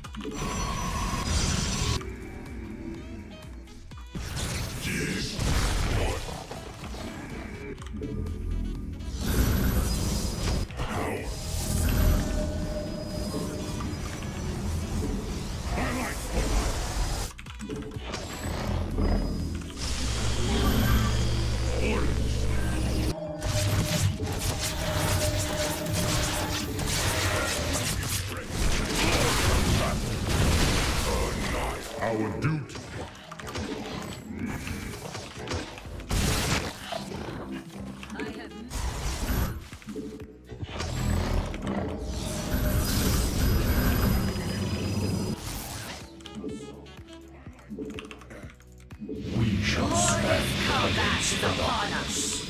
Our duty. We shall stand against the darkness.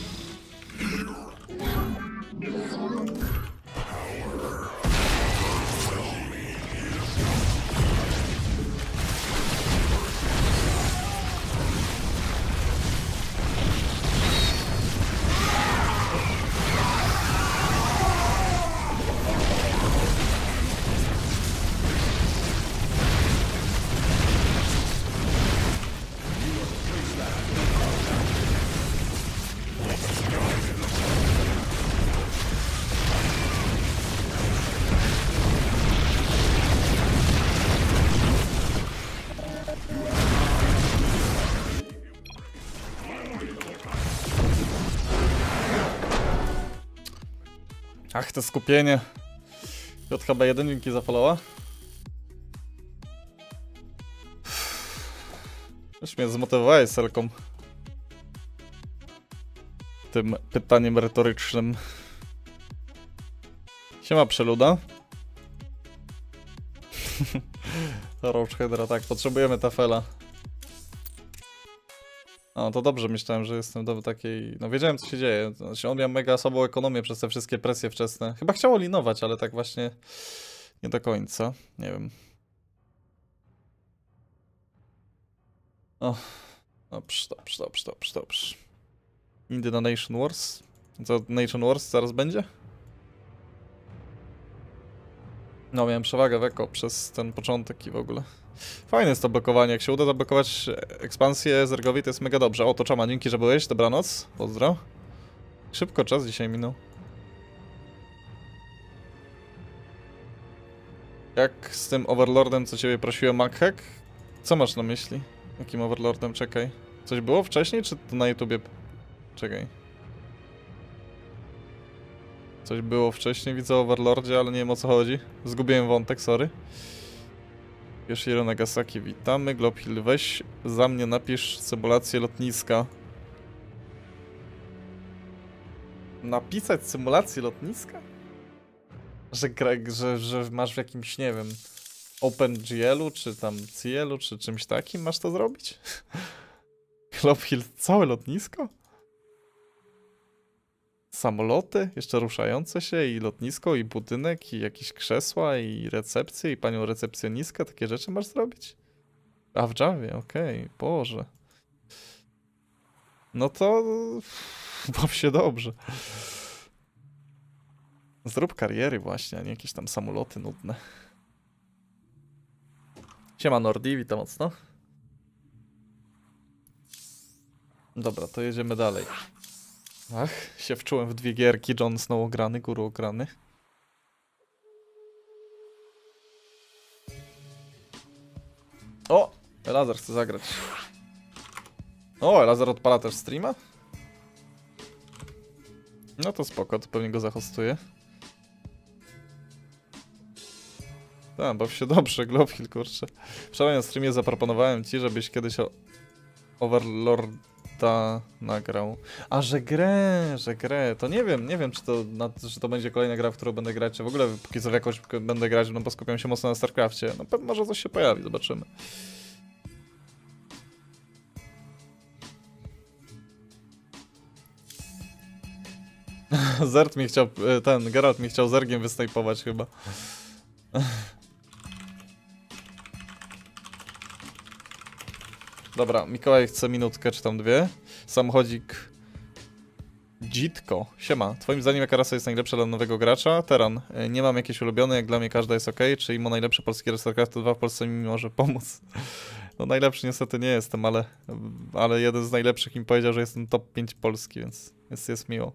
Ach, to skupienie. J H B jeden, dzięki za followa. Już mnie zmotywowałeś, Selkom. Tym pytaniem retorycznym. Siema, przeluda. Roach Hydra, tak, potrzebujemy tafela. No to dobrze, myślałem, że jestem do takiej... No wiedziałem, co się dzieje. Znaczy, on miał mega słabą ekonomię przez te wszystkie presje wczesne. Chyba chciało linować, ale tak właśnie nie do końca. Nie wiem. O, dobrze, dobrze, dobrze, dobrze, dobrze. Indy na Nation Wars. Co, Nation Wars zaraz będzie? No, miałem przewagę w eko przez ten początek i w ogóle. Fajne jest to blokowanie. Jak się uda zablokować ekspansję Zergowi, to jest mega dobrze. O, to Czama, dzięki, że byłeś. Dobranoc. Pozdro. Szybko czas dzisiaj minął. Jak z tym Overlordem, co ciebie prosiłem, Makhek? Co masz na myśli? Jakim Overlordem? Czekaj. Coś było wcześniej, czy to na YouTubie? Czekaj. Coś było wcześniej, widzę o Overlordzie, ale nie wiem, o co chodzi. Zgubiłem wątek, sorry. Yoshiro Nagasaki, witamy. Globhill, weź za mnie napisz symulację lotniska. Napisać symulację lotniska? Że, że, że masz w jakimś, nie wiem, OpenGL-u, czy tam C L-u, czy czymś takim masz to zrobić? Globhill, całe lotnisko? Samoloty, jeszcze ruszające się, i lotnisko, i budynek, i jakieś krzesła, i recepcje, i panią recepcjonistkę, takie rzeczy masz zrobić? A w Javie, okej, okay, Boże. No to... baw się dobrze. Zrób kariery właśnie, a nie jakieś tam samoloty nudne. Siema Nordi, witam mocno. Dobra, to jedziemy dalej. Ach, się wczułem w dwie gierki. Jon Snow ograny, Guru ograny. O! Elazar chce zagrać. O, Elazar odpala też streama? No to spoko, to pewnie go zahostuje. Tak, baw się dobrze, Globhill, kurczę. Wczoraj na streamie zaproponowałem ci, żebyś kiedyś o Overlorda nagrał. A, że grę, że grę. To nie wiem, nie wiem, czy to, na, czy to będzie kolejna gra, w którą będę grać, czy w ogóle póki co w jakoś będę grać, no bo skupiam się mocno na StarCrafcie. No pewnie może coś się pojawi, zobaczymy. Zert mi chciał, ten, Geralt mi chciał zergiem wysnajpować chyba. Dobra, Mikołaj chce minutkę, czy tam dwie. Samochodzik... Dzitko. Siema. Twoim zdaniem jaka rasa jest najlepsza dla nowego gracza? Teran. Nie mam jakiejś ulubionej, jak dla mnie każda jest ok. Czy imo najlepszy polski StarCraft dwa w Polsce mi może pomóc? No najlepszy niestety nie jestem, ale, ale jeden z najlepszych im powiedział, że jestem top pięć Polski, więc jest, jest miło.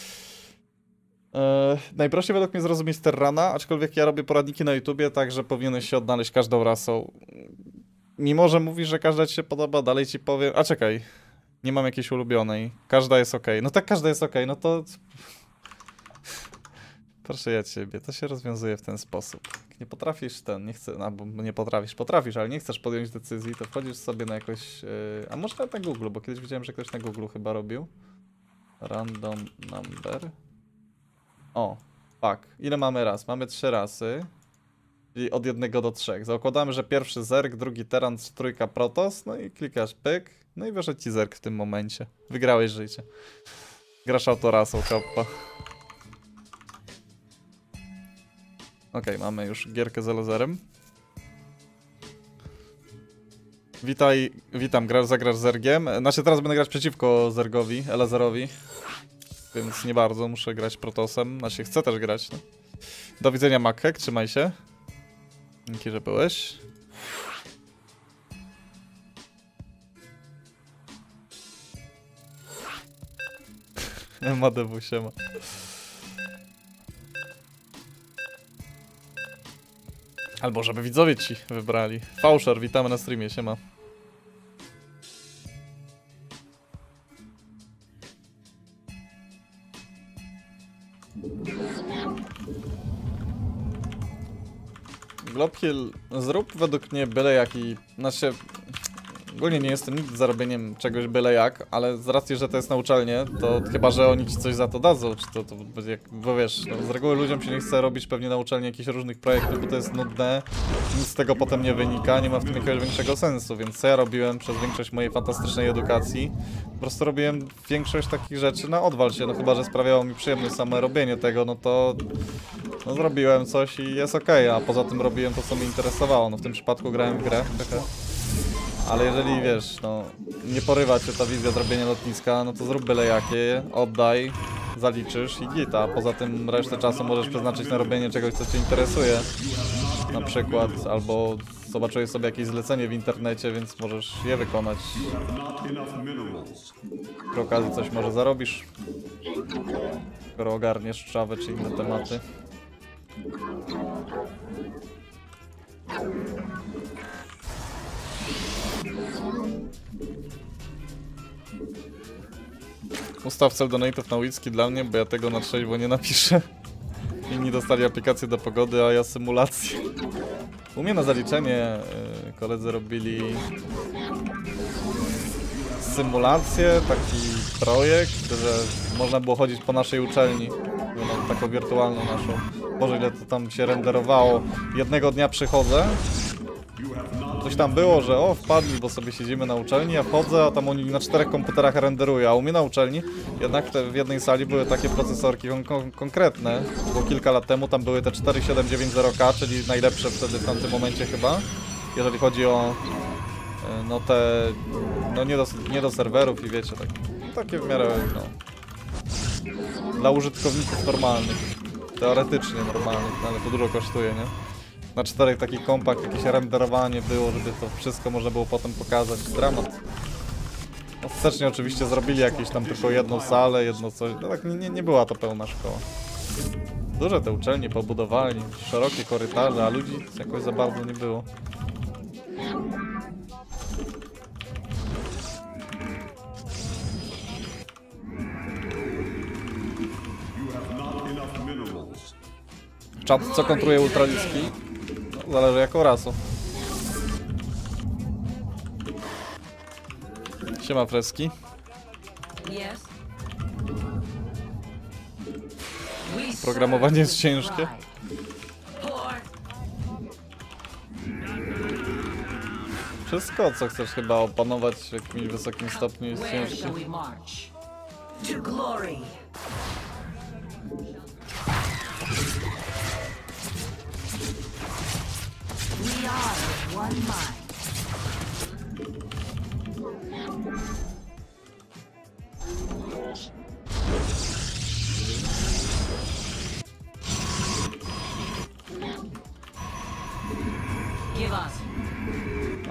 Eee, najprościej według mnie zrozumieć Terrana, aczkolwiek ja robię poradniki na YouTubie, także powinieneś się odnaleźć każdą rasą. Mimo, że mówisz, że każda ci się podoba, dalej ci powiem... A czekaj, nie mam jakiejś ulubionej. Każda jest ok. No tak, każda jest ok, no to... Proszę ja ciebie, to się rozwiązuje w ten sposób. Jak nie potrafisz ten, nie chcę, albo nie potrafisz, potrafisz, ale nie chcesz podjąć decyzji, to wchodzisz sobie na jakoś... Yy, a może nawet na Google, bo kiedyś widziałem, że ktoś na Google chyba robił. Random number. O, tak. Ile mamy ras? Mamy trzy rasy. Czyli od jednego do trzech. Zakładamy, że pierwszy zerg, drugi teran, trójka protos, no i klikasz pyk, no i wyszedł ci zerg w tym momencie. Wygrałeś życie. Grasz autorasą, kappa. Okej, okay, mamy już gierkę z Elazerem. Witaj, witam, grasz, zagrasz zergiem. Znaczy teraz będę grać przeciwko zergowi, Elazerowi. Więc nie bardzo, muszę grać protosem. Znaczy chcę też grać, no. Do widzenia, Makhek, trzymaj się. Dzięki, że byłeś. Madewu siema. Albo żeby widzowie ci wybrali. Fałszer, witamy na streamie, siema. Globhill, zrób według mnie byle jaki, znaczy ogólnie nie jestem nigdy za robieniem czegoś byle jak, ale z racji, że to jest na uczelnię, to chyba, że oni ci coś za to dadzą, czy to, to jak, bo wiesz, no, z reguły ludziom się nie chce robić pewnie na uczelni jakichś różnych projektów, bo to jest nudne, nic z tego potem nie wynika, nie ma w tym jakiegoś większego sensu, więc co ja robiłem przez większość mojej fantastycznej edukacji, po prostu robiłem większość takich rzeczy na odwal się, no chyba, że sprawiało mi przyjemność same robienie tego, no to no zrobiłem coś i jest okej, okay, a poza tym robiłem to, co mnie interesowało, no w tym przypadku grałem w grę, trochę. Ale jeżeli wiesz, no nie porywa cię ta wizja zrobienia lotniska, no to zrób byle jakie, oddaj, zaliczysz i git, a poza tym resztę czasu możesz przeznaczyć na robienie czegoś, co cię interesuje. Na przykład, albo zobaczyłeś sobie jakieś zlecenie w internecie, więc możesz je wykonać. Przy okazji coś może zarobisz, skoro ogarniesz Trzawę czy inne tematy. Ustaw cel donate'ów na Whisky dla mnie, bo ja tego na trzeźwo nie napiszę. Inni dostali aplikację do pogody, a ja symulację. U mnie na zaliczenie yy, koledzy robili symulację, taki projekt, że można było chodzić po naszej uczelni, no, taką wirtualną naszą. Boże, ile to tam się renderowało. Jednego dnia przychodzę, coś tam było, że o, wpadli, bo sobie siedzimy na uczelni, ja wchodzę, a tam oni na czterech komputerach renderują, a u mnie na uczelni jednak te w jednej sali były takie procesorki kon kon konkretne, bo kilka lat temu tam były te cztery siedem dziewięć zero K, czyli najlepsze wtedy w tamtym momencie chyba, jeżeli chodzi o no te, no nie do, nie do serwerów i wiecie, tak, takie w miarę, no, dla użytkowników normalnych, teoretycznie normalnych, no, ale to dużo kosztuje, nie? Na czterech takich kompach jakieś renderowanie było, żeby to wszystko można było potem pokazać. Dramat. No, wstecznie oczywiście zrobili jakieś tam tylko jedną salę, jedno coś. No tak nie, nie była to pełna szkoła. Duże te uczelnie pobudowali, szerokie korytarze, a ludzi jakoś za bardzo nie było. Czat, co kontruje ultraliski? No, zależy jaką rasą. Siema freski. Programowanie jest ciężkie. Wszystko, co chcesz chyba opanować w jakimś wysokim stopniu, jest ciężkie. We are of one mind.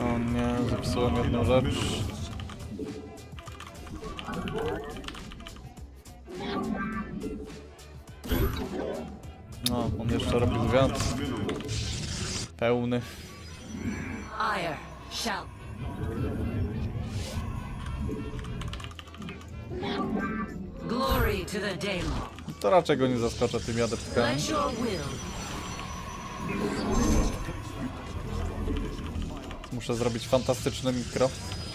O nie, zepsułem jedną rzecz. No, on jeszcze robi zwiat. Pełny. Ire shall. Glory to the Daemon. To raczej go nie zaskoczę tymi adeptkami. Let your will. Muszę zrobić fantastyczne mikro.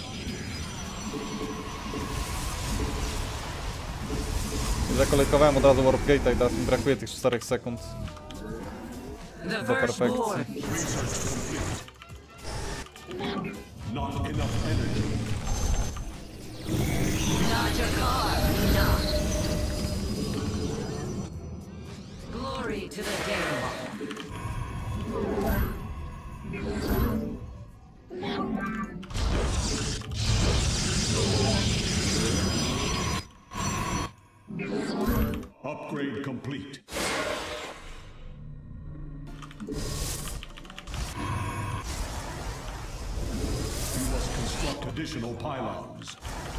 Zakolejkowałem od razu Warp Gate'a i teraz mi brakuje tych czterech sekund The do firstborn. perfekcji. Not enough energy. Not your car. Not. Glory to the Daemon. Upgrade complete. You must construct additional pylons.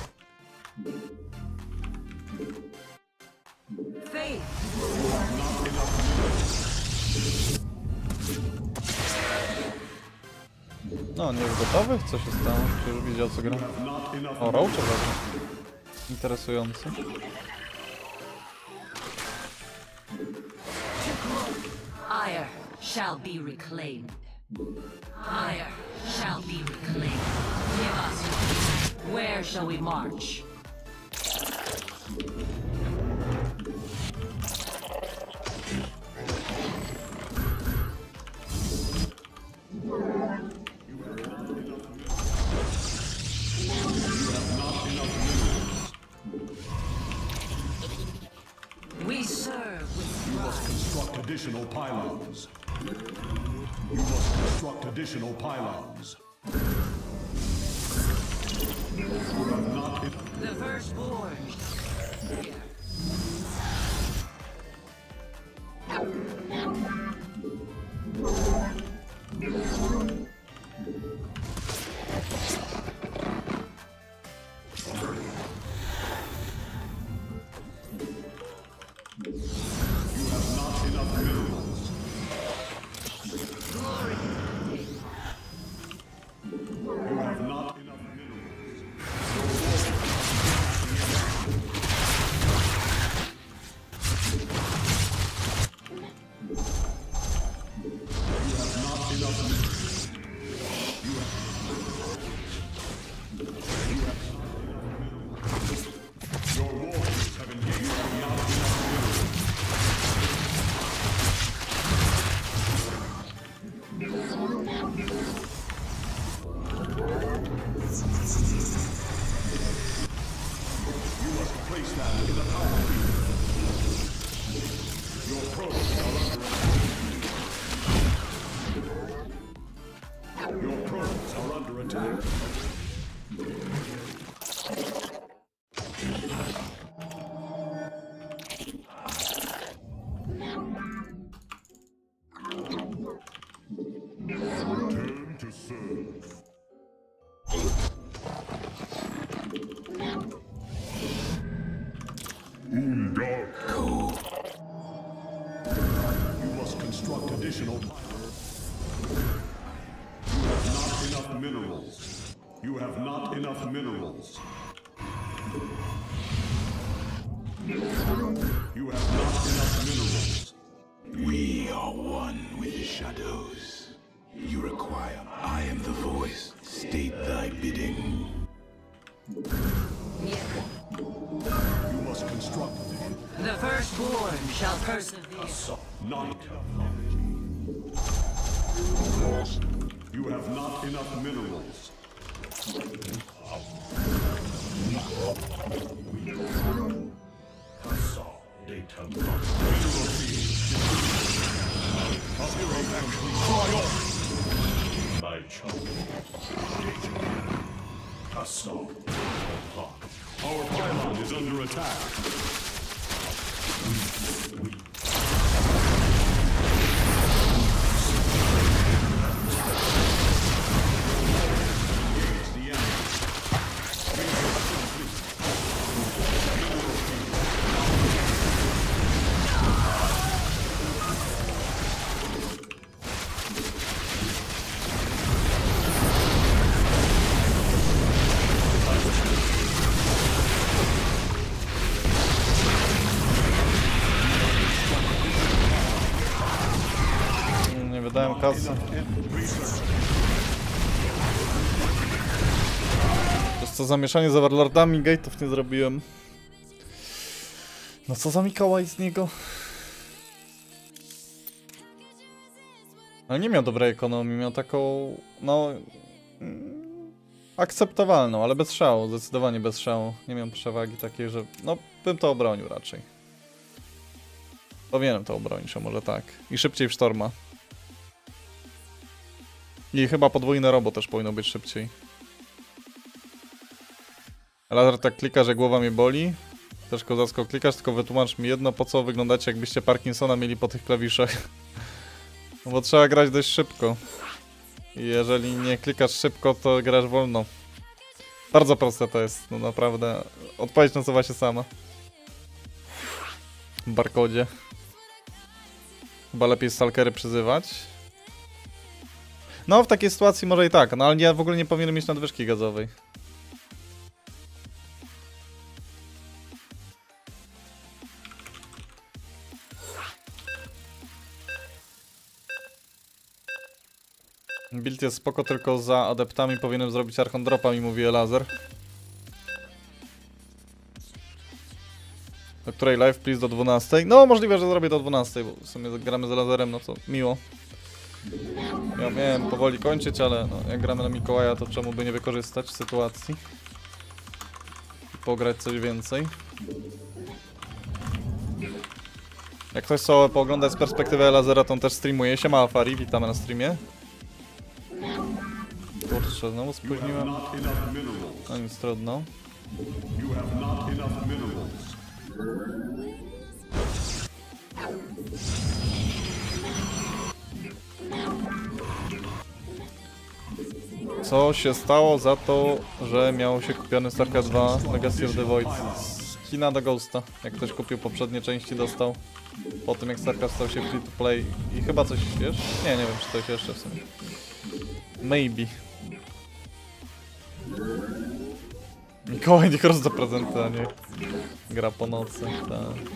Faith. Not enough minerals. No, nie jest gotowy? Co się stało? Czy już widział co gra? Not enough O, Roach interesujący. Ire shall be reclaimed. Ire shall be reclaimed. Give us your. Where shall we march? We serve with You must construct additional pylons. You must construct additional pylons. You have not en- the firstborn. You have not enough minerals. Glory. You have not enough minerals. You have not enough minerals. You have, your warriors have engaged. You have not enough minerals. You must place that in the power field. Your probes are under attack. Your probes are under attack. Return to serve. Undark. You must construct additional pylons. You have not enough minerals. You have not enough minerals. You have not enough minerals. We are one with the shadows. You require. I am the voice. State thy bidding. You must construct additional. The firstborn shall persevere. Not You have not enough minerals. My child. Assault. Our pylon is under attack. kasy. To jest co zamieszanie z Overlordami, gate'ów nie zrobiłem. No co za Mikołaj z niego? Ale nie miał dobrej ekonomii, miał taką, no... Mm, akceptowalną, ale bez szału, zdecydowanie bez szału. Nie miał przewagi takiej, że... No, bym to obronił raczej. Powinienem to obronić, a może tak. I szybciej w Sztorma. I chyba podwójne robo też powinno być szybciej. Laser tak klika, że głowa mnie boli. Też kozacko klikasz, tylko wytłumacz mi jedno, po co wyglądacie, jakbyście Parkinsona mieli po tych klawiszach. No bo trzeba grać dość szybko. I jeżeli nie klikasz szybko, to grasz wolno. Bardzo proste to jest, no naprawdę. Odpowiedź nasuwa się sama. W barkodzie. Chyba lepiej stalkery przyzywać. No w takiej sytuacji może i tak, no ale ja w ogóle nie powinienem mieć nadwyżki gazowej. Build jest spoko, tylko za adeptami powinienem zrobić Archondropa, mi mówi Laser. Do której live, please, do dwunastej? No, możliwe, że zrobię do dwunastej, bo w sumie gramy z Laserem, no to miło. Ja miałem powoli kończyć, ale no, jak gramy na Mikołaja, to czemu by nie wykorzystać sytuacji i pograć coś więcej. Jak ktoś sobie pooglądać z perspektywy Lasera, to on też streamuje. Siema Afari, witamy na streamie. Kurczę, znowu spóźniłem. No nic, trudno. Co się stało za to, że miało się kupiony StarCraft dwa Legacy of the Void z Kina do Ghosta? Jak ktoś kupił poprzednie części, dostał po tym, jak StarCraft stał się free to play i chyba coś jeszcze? Nie, nie wiem, czy coś jeszcze w sumie. Maybe. Mikołaj niech rozda prezenty, a nie gra po nocy. Tak.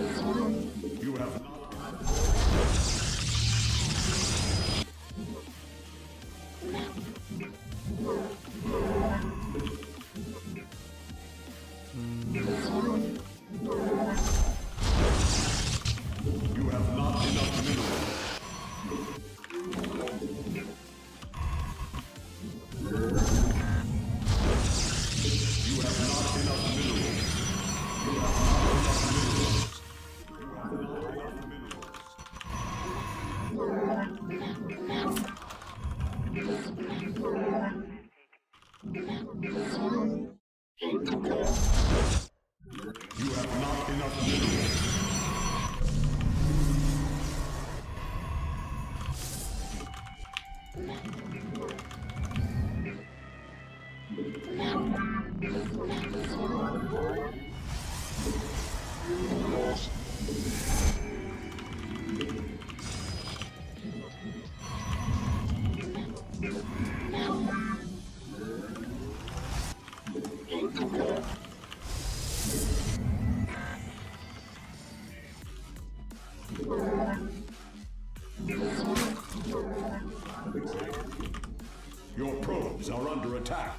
Your probes are under attack.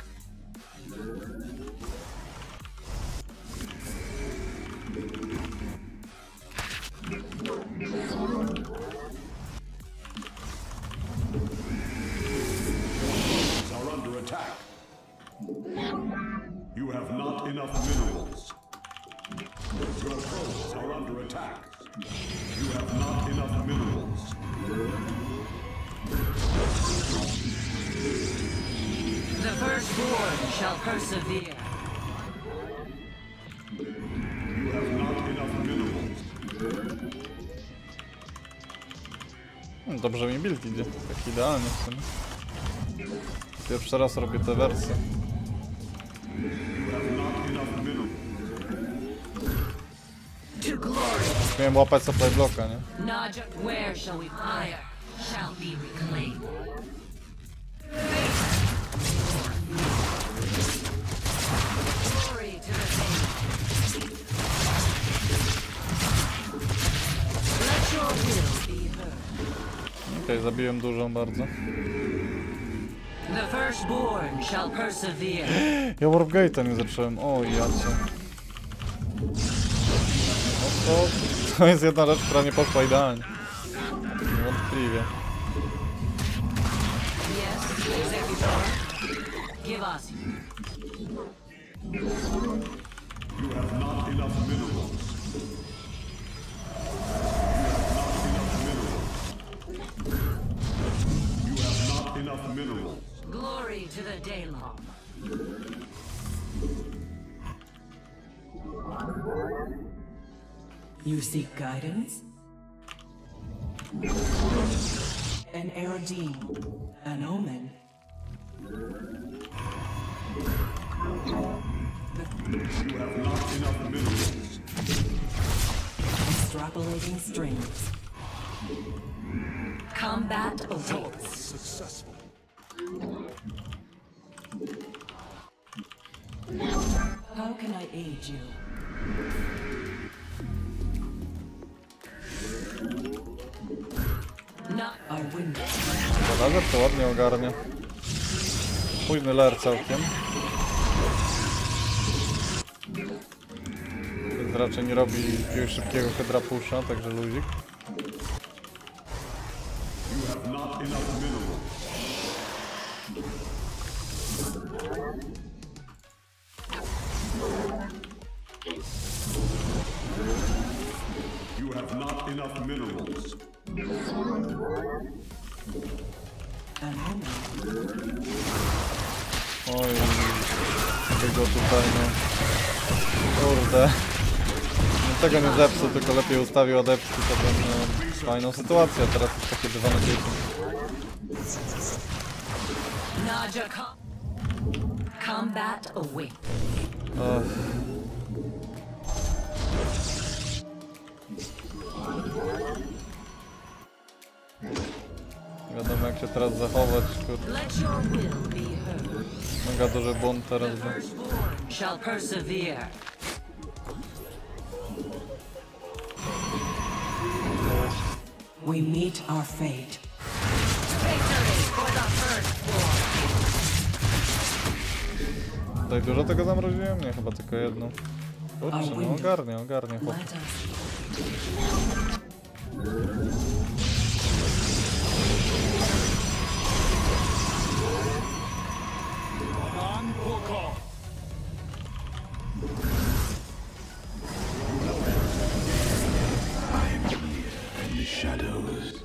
Are under attack. You have not enough minerals. Your probes are under attack. You have not enough minerals. The firstborn shall persevere. You have not enough minerals. Dobrze mi build idzie, tak idealnie w sumie. Pierwszy raz robię tę wersję. Miałem łapać supply blocka, nie? Naja, where shall we fire? Shall be reclaimed. Glory to the king. Let your will be heard. Okej, okay, zabiłem dużą bardzo. The firstborn shall persevere. Ja Warp Gate'a nie zacząłem. O, ja cię. No to, to jest jedna rzecz, która nie poszła idealnie. Niewątpliwie. Yes, executor. Give us. You have not enough minerals. You have not enough minerals. Glory to the Daylon. You seek guidance? An Eridine, an omen. You have not enough minerals. Extrapolating strings. Combat awaits. Successful. How can I aid you? No. Our window. Laser to ładnie ogarnia. Późny ler całkiem. Więc raczej nie robi jakiegoś szybkiego hydra pusha, także luzik. You have not enough minerals. You have not enough minerals. An omen. Oj, tego tutaj no. Kurde. No, tego nie zepsuł, tylko lepiej ustawił adeptki, to będzie fajną sytuację. Teraz jest takie dwa na dziesięć. Naja com combat awaits. Ech. Nie wiadomo jak się teraz zachować, kurde. Let your will be heard. Mega duży błąd teraz The był. firstborn shall persevere. We meet our fate. Victory for the firstborn. Tutaj dużo tego zamroziłem? Nie, chyba tylko jedno. Kurczę, no ogarnie, ogarnie chłop. Let us. I am here in the shadows.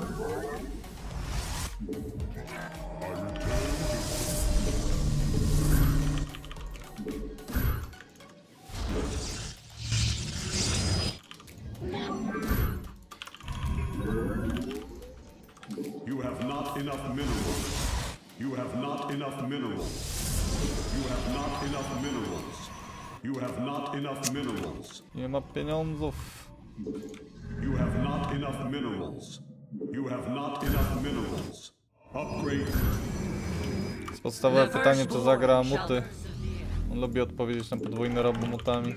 You have not enough minerals. You have not enough minerals. You have not enough minerals. You have not enough minerals. Nie ma pieniądzów. You have not enough minerals. You have not enough minerals. Upgrade. Jest podstawowe pytanie, czy zagra muty. On lubi odpowiedzieć na podwójne robo mutami.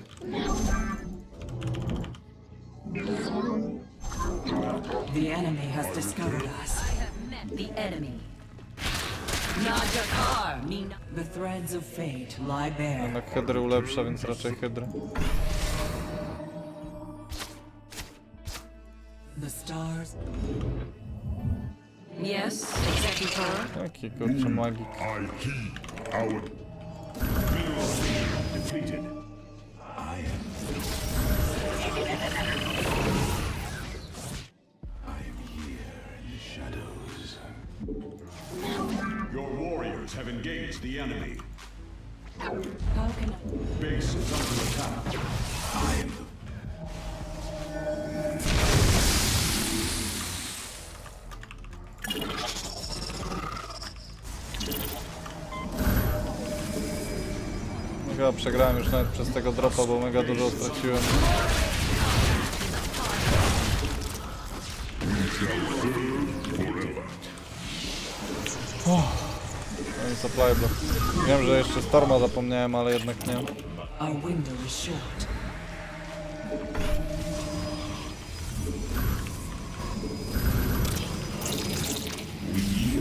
The enemy has discovered us. I have met the enemy. Najakar, mean The threads of fate lie bare. Jednak hydry ulepsza, więc raczej hydry. The stars. yes, executor. Jaki kurczę magik. I heed our minerals depleted. I am. I am here in the shadows. Your warriors have engaged the enemy. How can I? Base is under attack. I am the. Chyba przegrałem już nawet przez tego dropa, bo mega dużo straciłem. Oh. No i supply block. Wiem, że jeszcze Storma zapomniałem, ale jednak nie. Our window is short.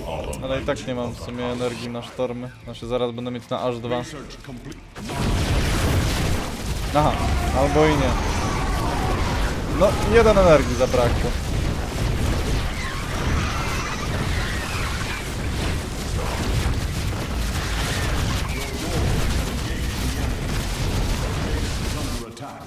Ale i tak nie mam w sumie energii na sztormy. Znaczy zaraz będę mieć na aż dwa. Research complete. Aha, albo i nie. No, jeden energii zabrakło. Under attack.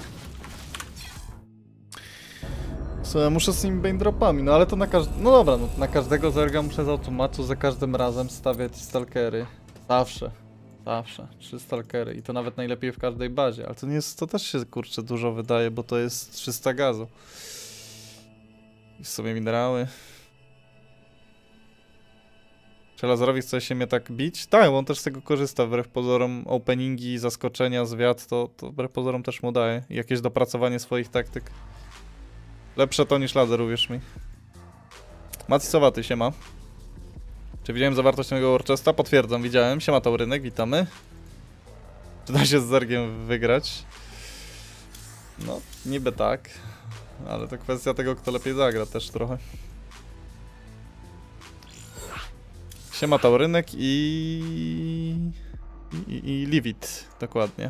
Co, ja muszę z tymi bane dropami, no ale to na każdy... No dobra, no na każdego zerga muszę z automatu za każdym razem stawiać stalkery. Zawsze. Zawsze. Trzy stalkery i to nawet najlepiej w każdej bazie, ale to nie jest... To też się kurczę dużo wydaje, bo to jest trzysta gazu. I w sumie minerały. Czy Lazarowi chce się mnie tak bić? Tak, bo on też z tego korzysta, wbrew pozorom openingi, zaskoczenia, zwiat, to, to wbrew pozorom też mu daje. I jakieś dopracowanie swoich taktyk. Lepsze to niż laser, uwierz mi. Macisowaty się ma. Czy widziałem zawartość mojego Worcesta? Potwierdzam, widziałem. Siema Taurynek, witamy. Czy da się z zergiem wygrać? No, niby tak. Ale to kwestia tego, kto lepiej zagra też trochę. Siema Taurynek i... I, i, i Livit, dokładnie.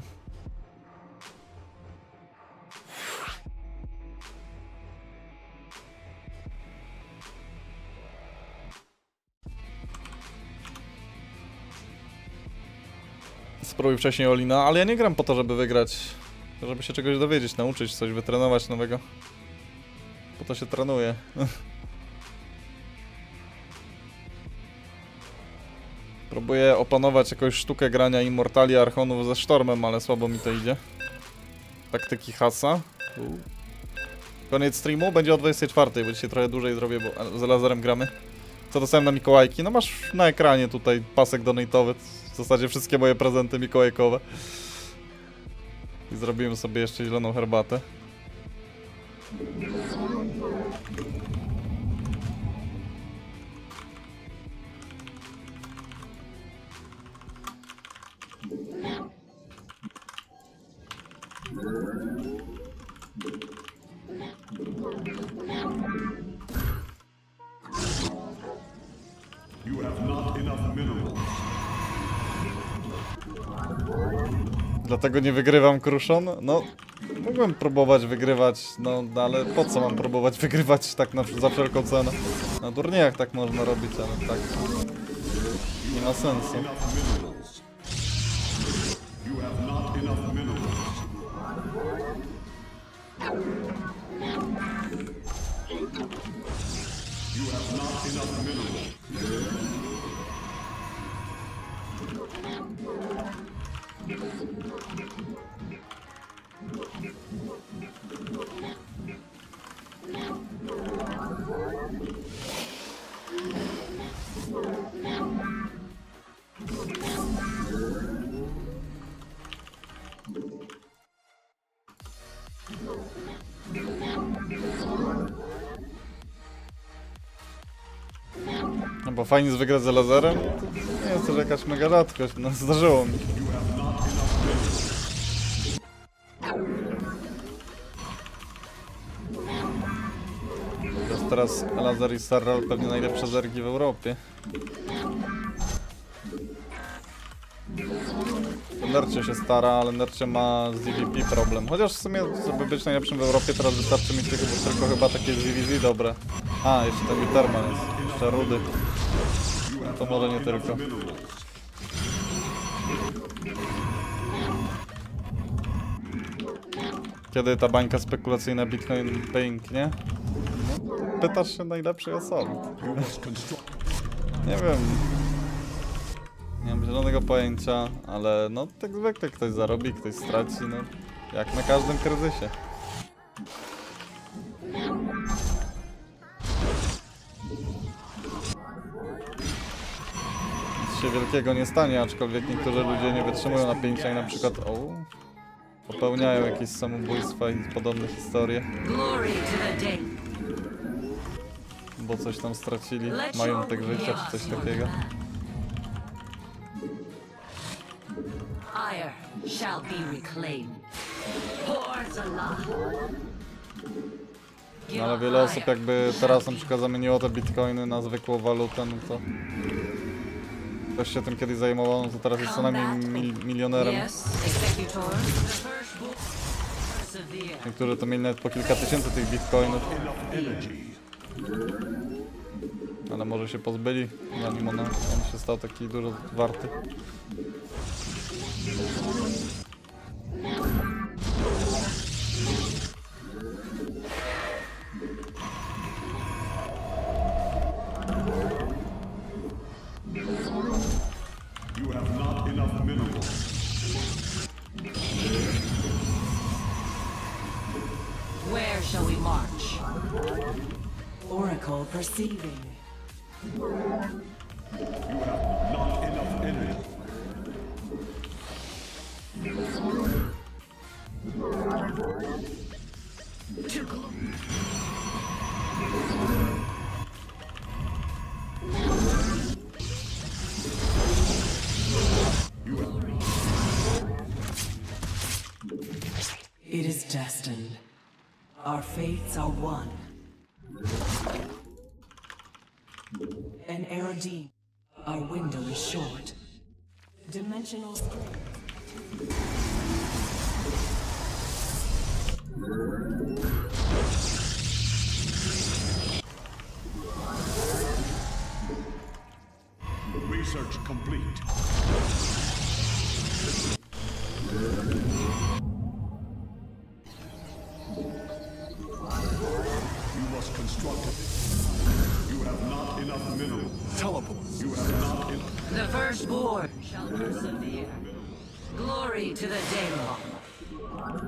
Spróbuj wcześniej Olina, ale ja nie gram po to, żeby wygrać. Żeby się czegoś dowiedzieć, nauczyć coś, wytrenować nowego. Po to się trenuje. Próbuję opanować jakąś sztukę grania Immortali Archonów ze Sztormem, ale słabo mi to idzie. Taktyki hasa. U. Koniec streamu będzie o dwudziestej czwartej, bo dzisiaj trochę dłużej zrobię, bo z Lazarem gramy. Co dostałem na Mikołajki? No masz na ekranie tutaj pasek donatowy. W zasadzie wszystkie moje prezenty mikołajkowe. I zrobiłem sobie jeszcze zieloną herbatę. You have not enough minerals. Dlatego nie wygrywam Kruszon? No, mogłem próbować wygrywać, no, no ale po co mam próbować wygrywać tak na, za wszelką cenę? Na turniejach tak można robić, ale tak nie ma sensu. Minerals. You have not enough minerals. You have not enough minerals. No bo fajnie jest wygrać z Lazarem, to nie jest też jakaś mega rzadkość, no zdarzyło mi. Teraz, teraz Lazar i Sarral pewnie najlepsze zergi w Europie. Nercie się stara, ale Nercie ma z D V P problem. Chociaż w sumie, żeby być najlepszym w Europie, teraz wystarczy mieć tylko, tylko chyba takie z D V Z dobre. A, jeszcze ten Uterman jest. Jeszcze Rudy. To może nie tylko. Kiedy ta bańka spekulacyjna Bitcoin pęknie? No, pytasz się najlepszej osoby. Nie wiem. Nie mam zielonego pojęcia, ale no tak zwykle ktoś zarobi, ktoś straci, no jak na każdym kryzysie. Nic się wielkiego nie stanie, aczkolwiek niektórzy ludzie nie wytrzymują napięcia i na przykład o, popełniają jakieś samobójstwa i podobne historie. Glory to the day. Bo coś tam stracili, majątek życia czy coś takiego. Ire shall be reclaimed. Horzalah. Give Ale a wiele osób higher. jakby teraz na przykład zamieniło te bitcoiny na zwykłą walutę, no to... Ktoś się tym kiedyś zajmował, no to teraz jest co najmniej mil milionerem. Yes, executor. The first bull. Persevere. Niektórzy to mieli nawet po kilka tysięcy tych bitcoinów. Ale może się pozbyli, zanim ona, on się stał taki dużo warty. You have not enough minerals. Where shall we march? Oracle perceiving. You have not enough energy. It is destined. Our fates are one. An Erodine. Our window is short. Dimensional strength. Research complete. You must construct it. You have not enough minerals. Teleport. You have not enough. The firstborn shall persevere. Glory to the Daemon.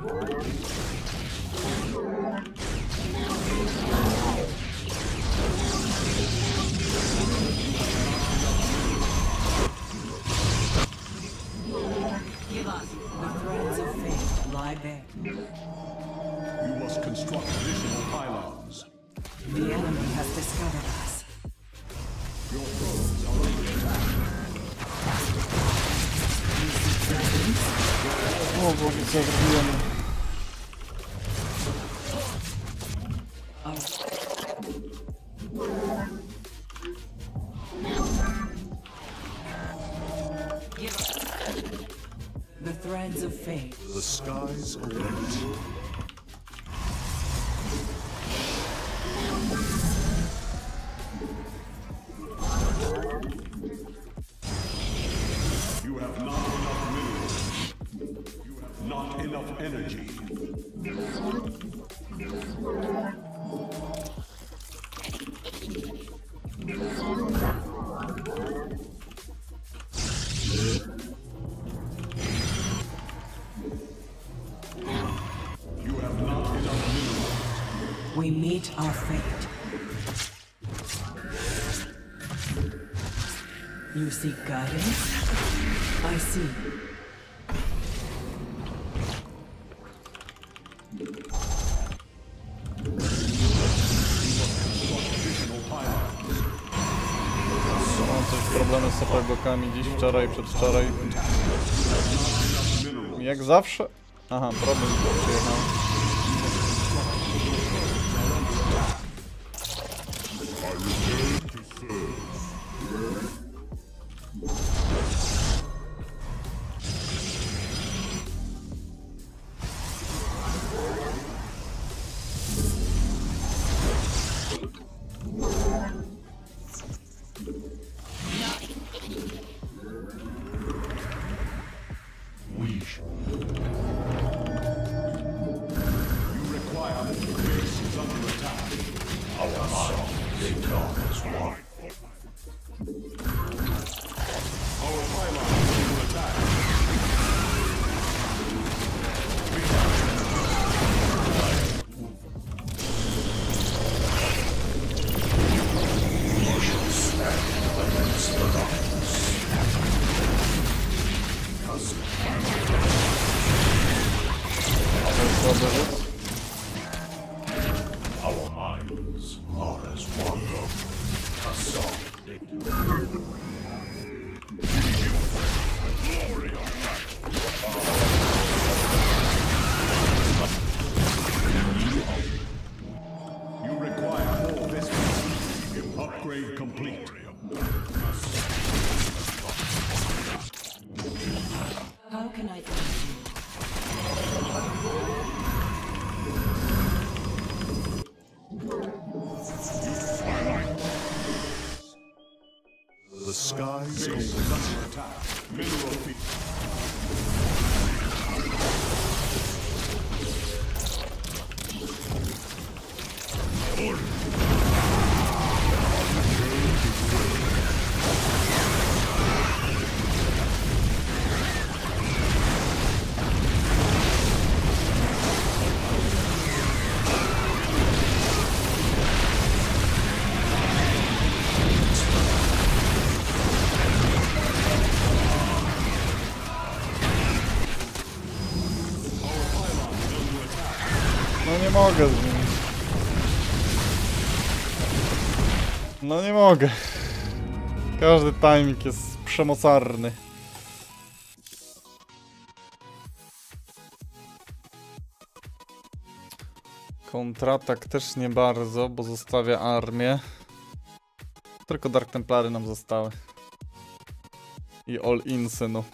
Give us. The threads of fate lie bare. You must construct additional pylons. The enemy has discovered us. Your probes are under attack. O Boże, co zrobiłem? Give us. The threads of fate. The skies await. You have not enough minerals. You have not enough energy. You have not enough minerals. We meet our fate. You seek guidance? I see. Additional pylons. Mam coś problemy z sapagokami dziś, wczoraj, przedwczoraj. Jak zawsze? Aha, problem przyjechał. We shall You require the base is under attack. our mind become as one. Our pylon is under attack. To jest słaby rzut. Our minds are as one. A solid can I do? The skies goes under attack. Mineral field. No nie mogę z nim. No nie mogę. Każdy timing jest przemocarny. Kontratak też nie bardzo, bo zostawia armię. Tylko Dark Templary nam zostały. I All Insy, no.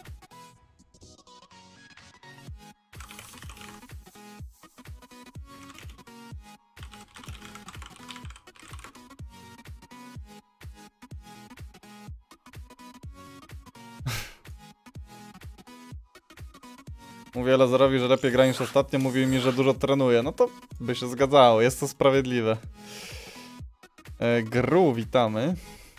Mówię Lazarowi, że lepiej gra niż ostatnio, mówił mi, że dużo trenuje. No to by się zgadzało, jest to sprawiedliwe. E, Gru, witamy.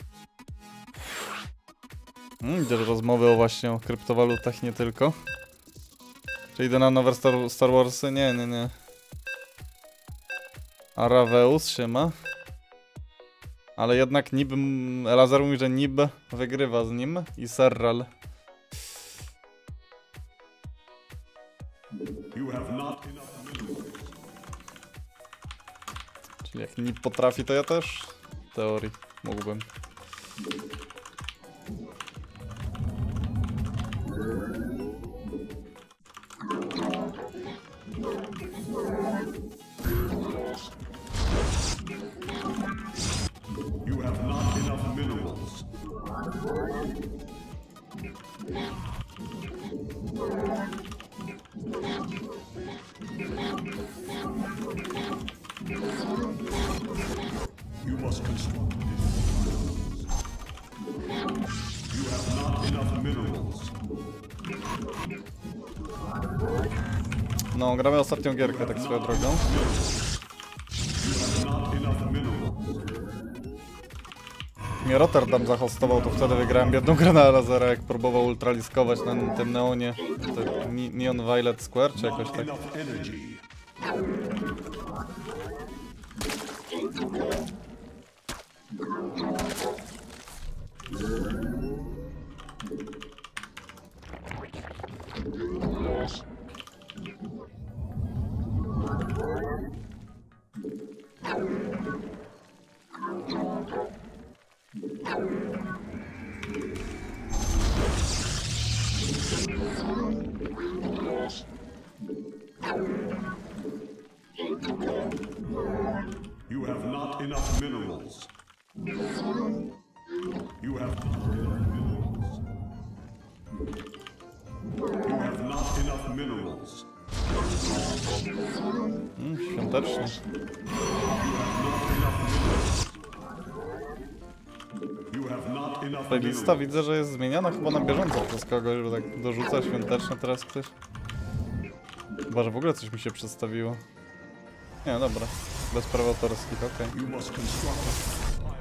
Hmm, widzę, że rozmowy o właśnie o kryptowalutach nie tylko. Czy idę na nowe Star, Star Warsy? Nie, nie, nie. Araveus się ma. Ale jednak Nib... Lazar mówi, że Nib wygrywa z nim i Serral. You have not enough minerals. Czyli jak Nib potrafi, to ja też w teorii mógłbym. You have not enough minerals. You must construct this. You have not enough minerals. No, gramy ostatnią gierkę, tak swoją drogą. You have not enough minerals. Mnie Rotterdam zahostował, to wtedy wygrałem jedną grę na Lazara, jak próbował ultraliskować na tym neonie. To Neon Violet Square, czy jakoś Not tak. enough energy. You have not enough minerals. You have not enough minerals. You have not enough minerals. Mm, świątecznie. You have not enough Playlista minerals. widzę, że jest zmieniana chyba na bieżąco przez kogoś, że tak dorzuca świąteczne teraz ktoś. Chyba, że w ogóle coś mi się przedstawiło. Nie, dobra. Bez praw autorskich, okej. You must construct.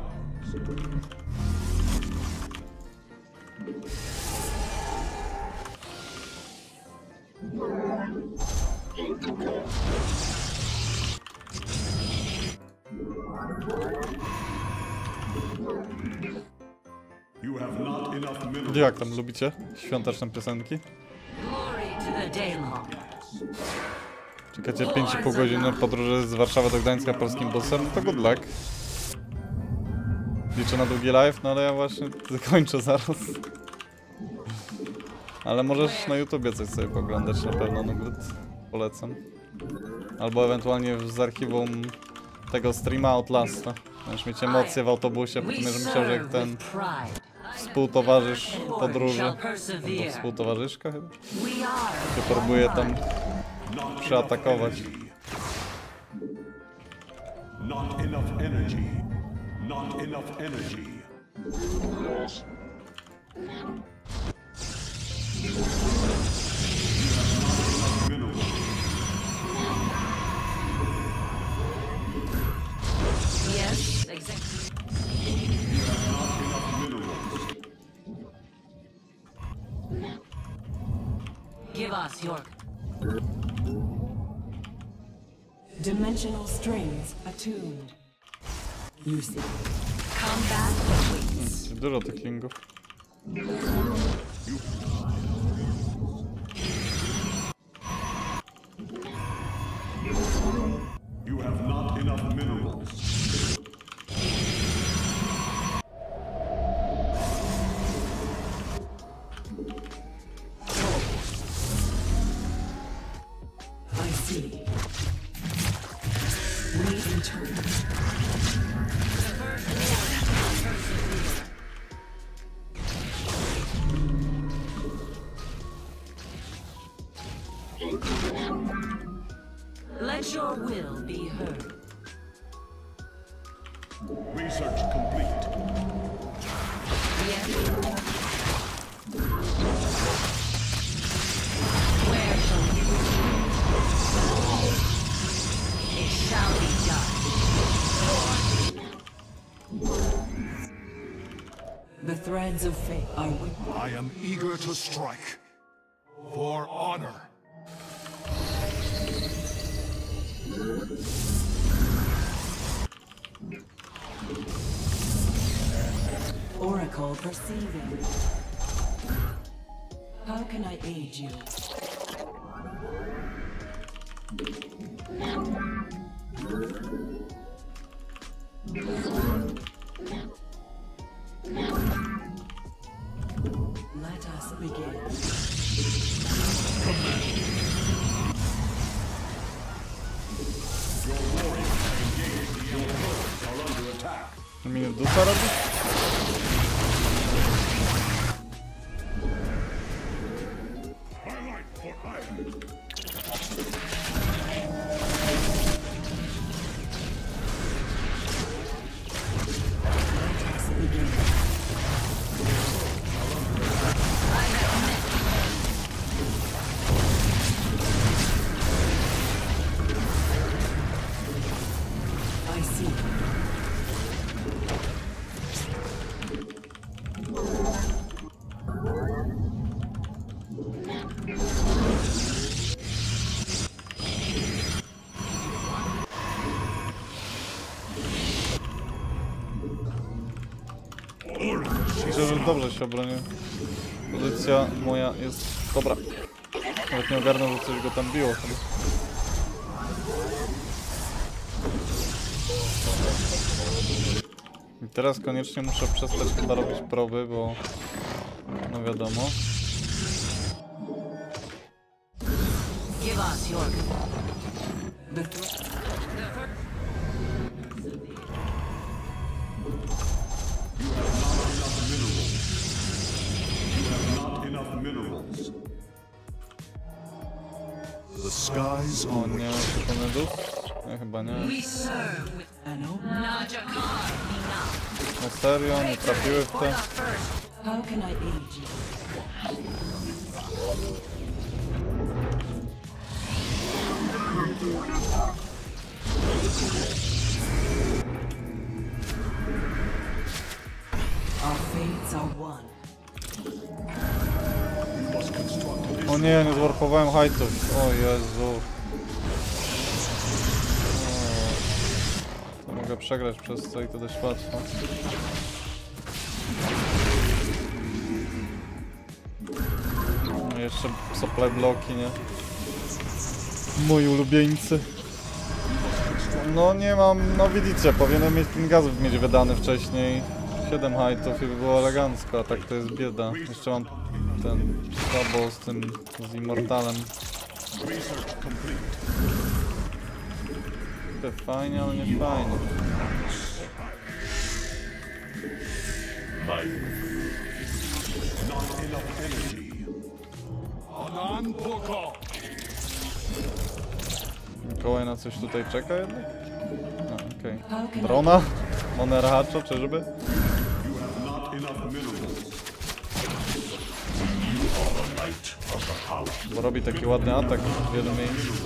You have not enough minerals. Jak tam lubicie świąteczne piosenki? Glory to the Daylong. Czekacie pięć i pół godziny podróży z Warszawy do Gdańska polskim busem? No to good luck. Liczę na długi live, no ale ja właśnie kończę zaraz. Ale możesz na YouTubie coś sobie poglądać na pewno, no good. Polecam. Albo ewentualnie z archiwum tego streama Outlasta. Będziesz mieć emocje w autobusie, potem będziesz myślał, że jak ten współtowarzysz Horde podróży. shall Albo persevere. współtowarzyszka chyba? We are Się próbuje tam Not przeatakować. enough energy. Not enough energy. Not enough energy. Minerals. yes, exactly. Not enough minerals. Give us your Dimensional strings attuned. You see. combat awaits. Dużo tych kingów. You have not enough minerals. I see. We return. Let your will be heard. Research complete. Yes. Where shall we go? It shall be done. The threads of fate are with I am eager to strike. For honor. Oracle perceiving. How can I aid you? Let us begin. Minut ducha robi? I see. Myślę, że dobrze się obronię. Pozycja moja jest dobra. Nawet nie ogarnął, że coś go tam biło chyba. I teraz koniecznie muszę przestać chyba robić proby, bo no wiadomo. Give us your The thre- Not enough minerals. The skies O nie, Typonydów? Nie, chyba nie. We serve with Ano? Najakar enough. Na serio, nie trafiły w For te. the first. How can I aid you? Our fates are one. O nie, nie zwarpowałem hajców. O Jezu. O, to mogę przegrać przez co i to dość łatwo. No jeszcze supply bloki, nie? Moi ulubieńcy. No nie mam, no widzicie, powinienem mieć ten gaz mieć wydany wcześniej. siedem hajtów i by było elegancko, a tak to jest bieda. Jeszcze mam ten słabo z tym, z Immortalem. Research complete. To fajnie, ale nie fajnie. life. Not enough energy. Anan Poko. Mikołaj na coś tutaj czeka jednak? No, okej. Okay. Drona? Monerhacza, czyżby? You have not enough minerals. Bo robi taki ładny atak w wielu miejsc.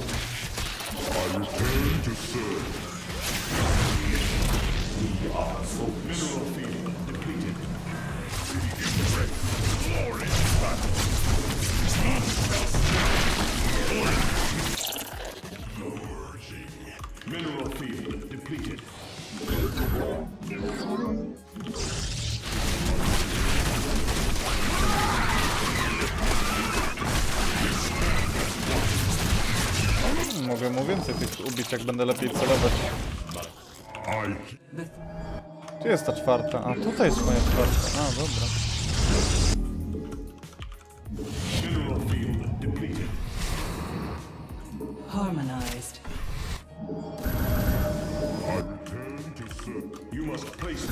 Mineral field depleted. Mogę mu więcej tych ubić, jak będę lepiej celować. Tu jest ta czwarta. A, tutaj jest moja czwarta. A, dobra. Mineral field depleted. Harmonized. You must place.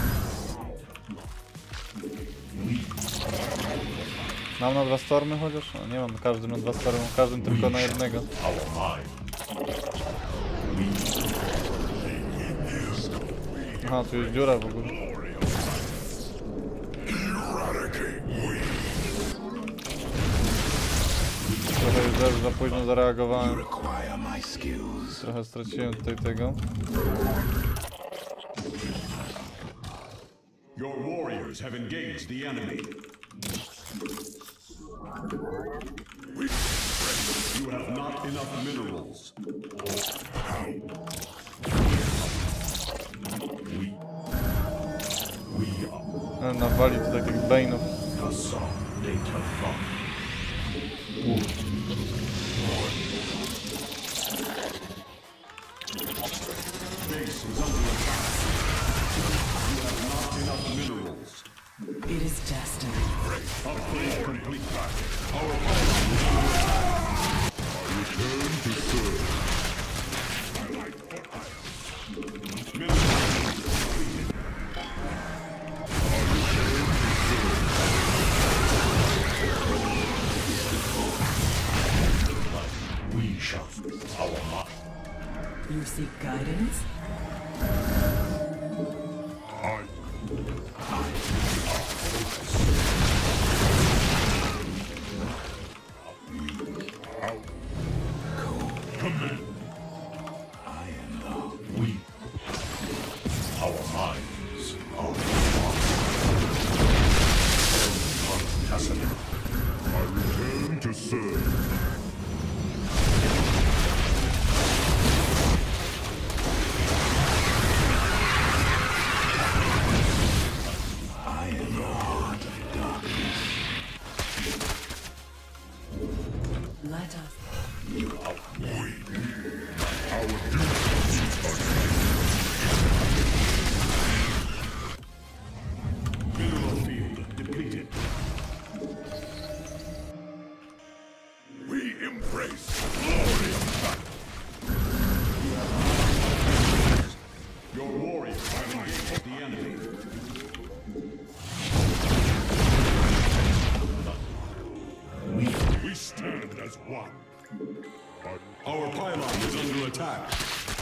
Mam na dwa stormy chociaż? No, nie mam na każdym na dwa stormy, każdym tylko na jednego. Aha, tu jest dziura w ogóle. Trochę już też za późno zareagowałem. Trochę straciłem tutaj tego. Your warriors have engaged the enemy. You have not enough minerals. Nawali tutaj tych Bane'ów. Base is under attack. You have not enough minerals. It is destiny. Upgrade complete. Our Return to serve. We shall our might. You seek guidance? I. To serve. I am the heart of darkness. Let us. Our duty Mineral field depleted. we embrace glory of battle. Your warriors have engaged the enemy. We stand as one. Our pylon is under attack.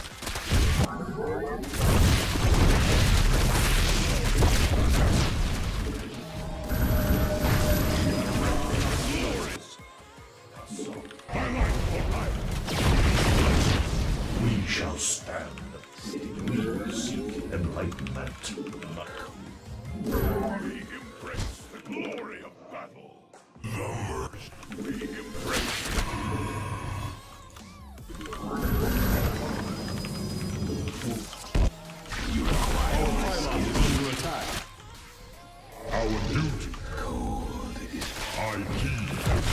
We shall stand. We seek enlightenment. We embrace the glory of battle. Lord, we embrace. Our pylon is under attack. Our duty. Cold is our deed.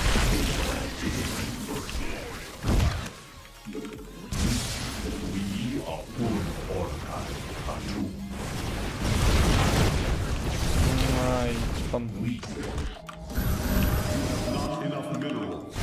We are one Orkai Atu. Aj, pan. Not enough minerals.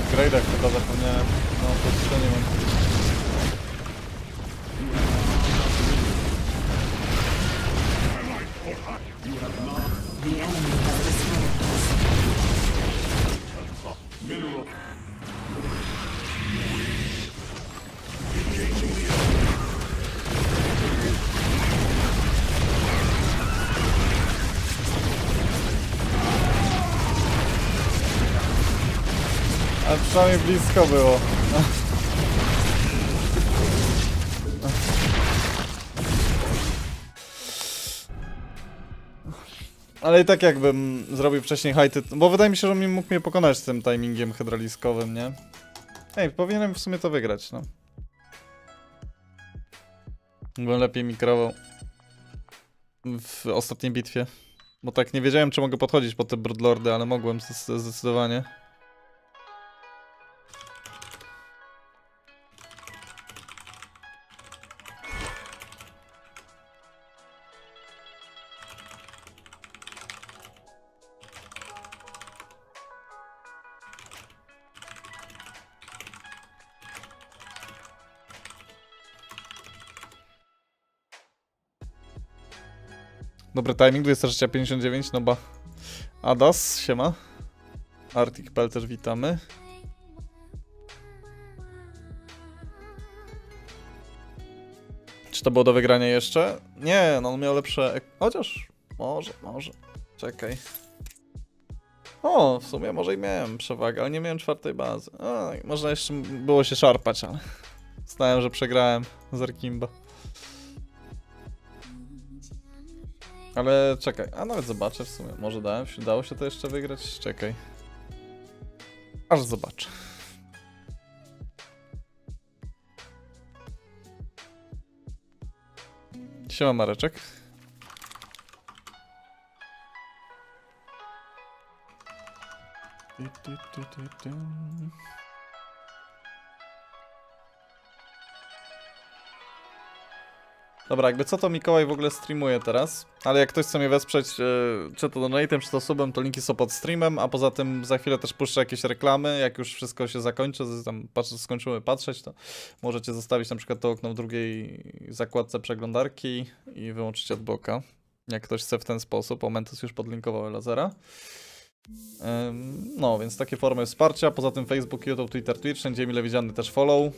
upgrade'ach chyba zapomniałem. No to to nie mam. The enemy has destroyed Mineral. Ale przynajmniej blisko było. Ale i tak jakbym zrobił wcześniej hajty, bo wydaje mi się, że on mógł mnie pokonać z tym timingiem hydraliskowym, nie? Ej, powinienem w sumie to wygrać, no. Byłem lepiej mikrował w ostatniej bitwie. Bo tak nie wiedziałem, czy mogę podchodzić pod te broodlordy, ale mogłem zdecydowanie. Dobry timing, dwudziesta trzecia pięćdziesiąt dziewięć, no ba. Adas, siema. Arctic Pel też witamy. Czy to było do wygrania jeszcze? Nie, no on miał lepsze... Chociaż... Może, może. Czekaj. O, w sumie może i miałem przewagę, ale nie miałem czwartej bazy. O, można jeszcze było się szarpać, ale... Znałem, że przegrałem z Arkimba. Ale czekaj, a nawet zobaczę w sumie. Może dałem się, dało się to jeszcze wygrać? Czekaj. Aż zobaczę. Siema Mareczek. Dobra, jakby co to Mikołaj w ogóle streamuje teraz, ale jak ktoś chce mnie wesprzeć, yy, czy to donate'em, czy to subem, to linki są pod streamem, a poza tym za chwilę też puszczę jakieś reklamy, jak już wszystko się zakończy, tam patrz, skończymy patrzeć, to możecie zostawić na przykład to okno w drugiej zakładce przeglądarki i wyłączyć adblocka, jak ktoś chce w ten sposób. Momentus już podlinkował Lazera. Ym, no, więc takie formy wsparcia, poza tym Facebook, YouTube, Twitter, Twitch, wszędzie mile widziany też follow.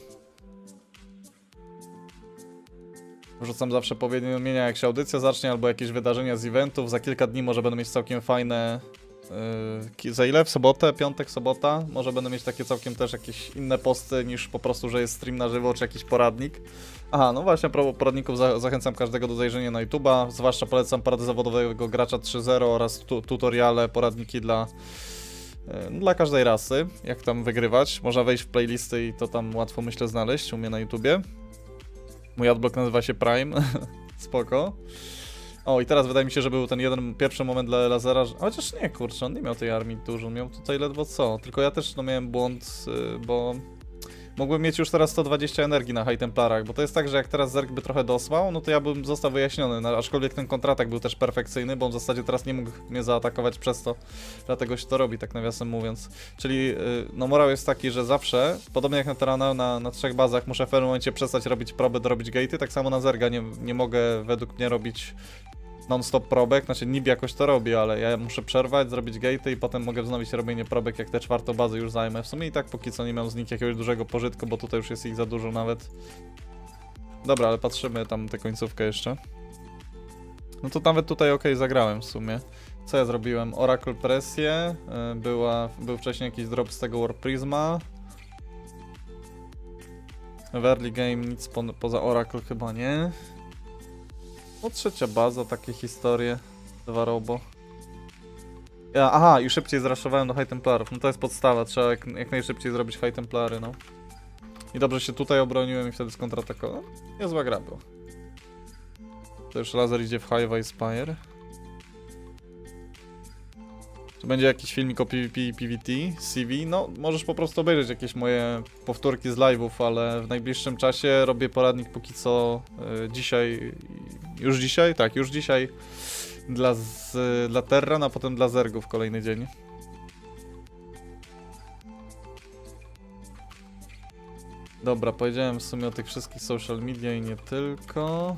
Wrzucam zawsze powiadomienia, jak się audycja zacznie, albo jakieś wydarzenia z eventów. Za kilka dni może będę mieć całkiem fajne... Yy, za ile? W sobotę? Piątek, sobota? Może będę mieć takie całkiem też jakieś inne posty, niż po prostu, że jest stream na żywo, czy jakiś poradnik. Aha, no właśnie, a propos poradników, za zachęcam każdego do zajrzenia na YouTube'a. Zwłaszcza polecam porady zawodowego gracza trzy zero oraz tu tutoriale, poradniki dla... Yy, dla każdej rasy, jak tam wygrywać. Można wejść w playlisty i to tam łatwo, myślę, znaleźć u mnie na YouTubie. Mój adblock nazywa się Prime. Spoko. O, i teraz wydaje mi się, że był ten jeden pierwszy moment dla Lazera, że... Chociaż nie, kurczę, on nie miał tej armii dużo, on miał tutaj ledwo co. Tylko ja też no, miałem błąd, yy, bo... Mógłbym mieć już teraz sto dwadzieścia energii na High Templarach, bo to jest tak, że jak teraz Zerg by trochę dosłał, no to ja bym został wyjaśniony, no, aczkolwiek ten kontratak był też perfekcyjny, bo on w zasadzie teraz nie mógł mnie zaatakować przez to, dlatego się to robi, tak nawiasem mówiąc. Czyli, yy, no morał jest taki, że zawsze, podobnie jak na Terana, na, na trzech bazach muszę w pewnym momencie przestać robić proby, dorobić gate'y, tak samo na Zerga nie, nie mogę według mnie robić non-stop probek, znaczy niby jakoś to robi, ale ja muszę przerwać, zrobić gate'y i potem mogę wznowić robienie probek, jak te czwartą bazę już zajmę. W sumie i tak póki co nie mam z nich jakiegoś dużego pożytku, bo tutaj już jest ich za dużo nawet. Dobra, ale patrzymy tam tę końcówkę jeszcze. No to nawet tutaj ok, zagrałem w sumie. Co ja zrobiłem? Oracle presję, była, był wcześniej jakiś drop z tego War Prisma. W early game nic po, poza Oracle chyba nie. No trzecia baza, takie historie. Dwa robo. Ja, aha, i szybciej zraszowałem do High Templarów. No to jest podstawa, trzeba jak, jak najszybciej zrobić High Templary, no. I dobrze się tutaj obroniłem i wtedy skontratakowałem. No, niezła gra była. To już Lazer idzie w Hive Spire. Czy będzie jakiś filmik o PvP i PvT, C V? No, możesz po prostu obejrzeć jakieś moje powtórki z live'ów, ale w najbliższym czasie robię poradnik póki co y, dzisiaj, już dzisiaj? Tak, już dzisiaj dla, z, dla Terran, a potem dla Zergów kolejny dzień. Dobra, powiedziałem w sumie o tych wszystkich social media i nie tylko.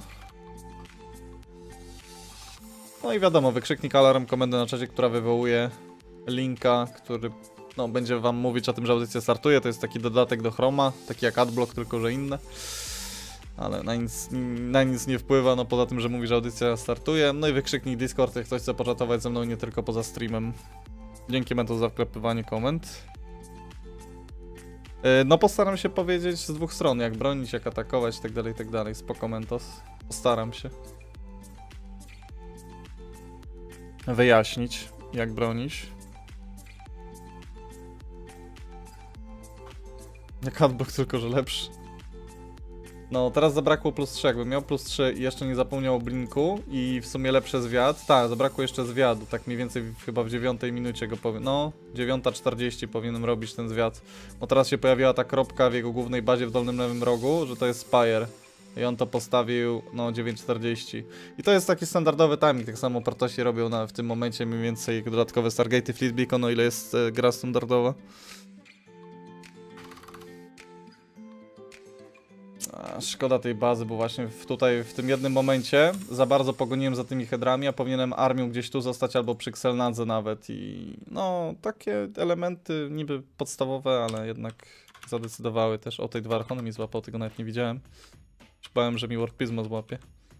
No i wiadomo, wykrzyknik alarm, komendę na czacie, która wywołuje linka, który no, będzie wam mówić o tym, że audycja startuje. To jest taki dodatek do Chroma, taki jak Adblock, tylko że inne. Ale na nic, na nic nie wpływa, no poza tym, że mówi, że audycja startuje. No i wykrzyknik Discord, jak ktoś chce poczatować ze mną nie tylko poza streamem. Dzięki Mentos za wklepywanie koment. Yy, no postaram się powiedzieć z dwóch stron, jak bronić, jak atakować itd., itd. Spoko Mentos. Postaram się wyjaśnić, jak bronić. Jak Adblock, tylko że lepszy. No, teraz zabrakło plus trzy, jakbym miał plus trzy i jeszcze nie zapomniał o blinku i w sumie lepszy zwiat. Tak, zabrakło jeszcze zwiadu, tak mniej więcej w, chyba w dziewiątej minucie go powiem. No, dziewiąta czterdzieści powinienem robić ten zwiat. Bo teraz się pojawiła ta kropka w jego głównej bazie w dolnym lewym rogu, że to jest Spire. I on to postawił, no, dziewięć czterdzieści. I to jest taki standardowy timing, tak samo Protosi robią na, w tym momencie mniej więcej dodatkowe Stargate'y, Fleet Beacon, o ile jest e, gra standardowa. A, szkoda tej bazy, bo właśnie w, tutaj w tym jednym momencie za bardzo pogoniłem za tymi hedrami, a powinienem armią gdzieś tu zostać albo przy Xelnadze nawet i no takie elementy niby podstawowe, ale jednak zadecydowały też. O, tej dwa archony mi złapał, tego nawet nie widziałem. Bałem, że mi Warpismo złapie.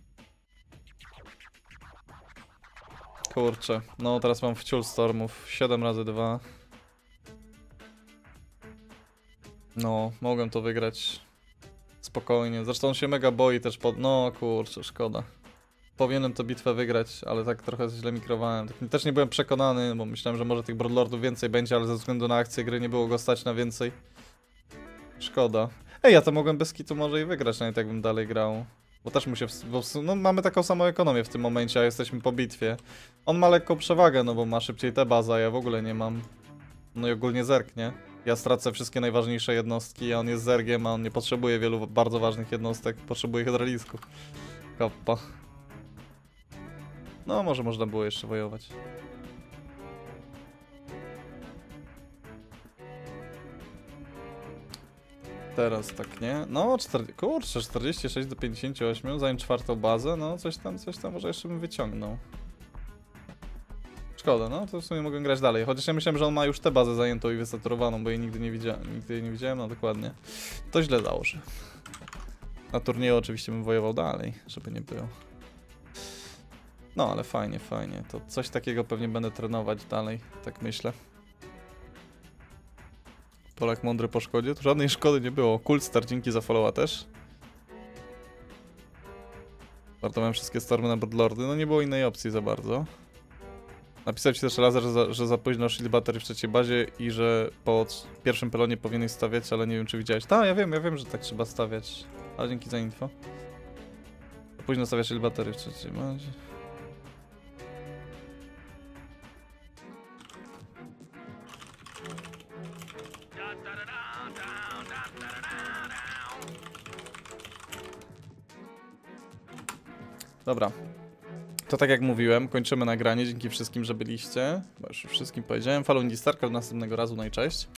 Kurczę, no teraz mam wciul stormów, siedem razy dwa. No, mogłem to wygrać spokojnie. Zresztą on się mega boi też pod... No kurczę, szkoda. Powinienem tę bitwę wygrać, ale tak trochę źle mikrowałem. Tak, też nie byłem przekonany, bo myślałem, że może tych Broadlordów więcej będzie, ale ze względu na akcję gry nie było go stać na więcej. Szkoda. Ej, ja to mogłem bez kitu może i wygrać, nawet jakbym dalej grał. Bo też mu się... W... Bo w... No mamy taką samą ekonomię w tym momencie, a jesteśmy po bitwie. On ma lekką przewagę, no bo ma szybciej te bazy, a ja w ogóle nie mam. No i ogólnie zerk, nie? Ja stracę wszystkie najważniejsze jednostki, a on jest zergiem, a on nie potrzebuje wielu bardzo ważnych jednostek. Potrzebuje hydralisków. Koppa. No, może można było jeszcze wojować. Teraz tak, nie? No, czterdzieści, kurczę, czterdzieści sześć do pięćdziesięciu ośmiu, zanim czwartą bazę, no coś tam, coś tam może jeszcze bym wyciągnął. Szkoda, no to w sumie mogłem grać dalej, chociaż ja myślałem, że on ma już tę bazę zajętą i wysaturowaną, bo jej nigdy nie widziałem, nigdy jej nie widziałem, no dokładnie. To źle założę. Na turnieju oczywiście bym wojował dalej, żeby nie było. No, ale fajnie, fajnie, to coś takiego pewnie będę trenować dalej, tak myślę. Polak mądry po szkodzie, tu żadnej szkody nie było. Kultstar, dzięki za followa też. Wartowałem wszystkie stormy na Broadlordy, no nie było innej opcji za bardzo. Napisał ci też laser, że za, że za późno shield battery w trzeciej bazie i że po pierwszym pelonie powinieneś stawiać, ale nie wiem czy widziałeś. Tak, ja wiem, ja wiem, że tak trzeba stawiać. Ale dzięki za info. Za późno stawiasz shield battery w trzeciej bazie. Dobra. To tak jak mówiłem, kończymy nagranie. Dzięki wszystkim, że byliście. Bo już wszystkim powiedziałem. Follow Indie Starcraft, następnego razu, no i cześć.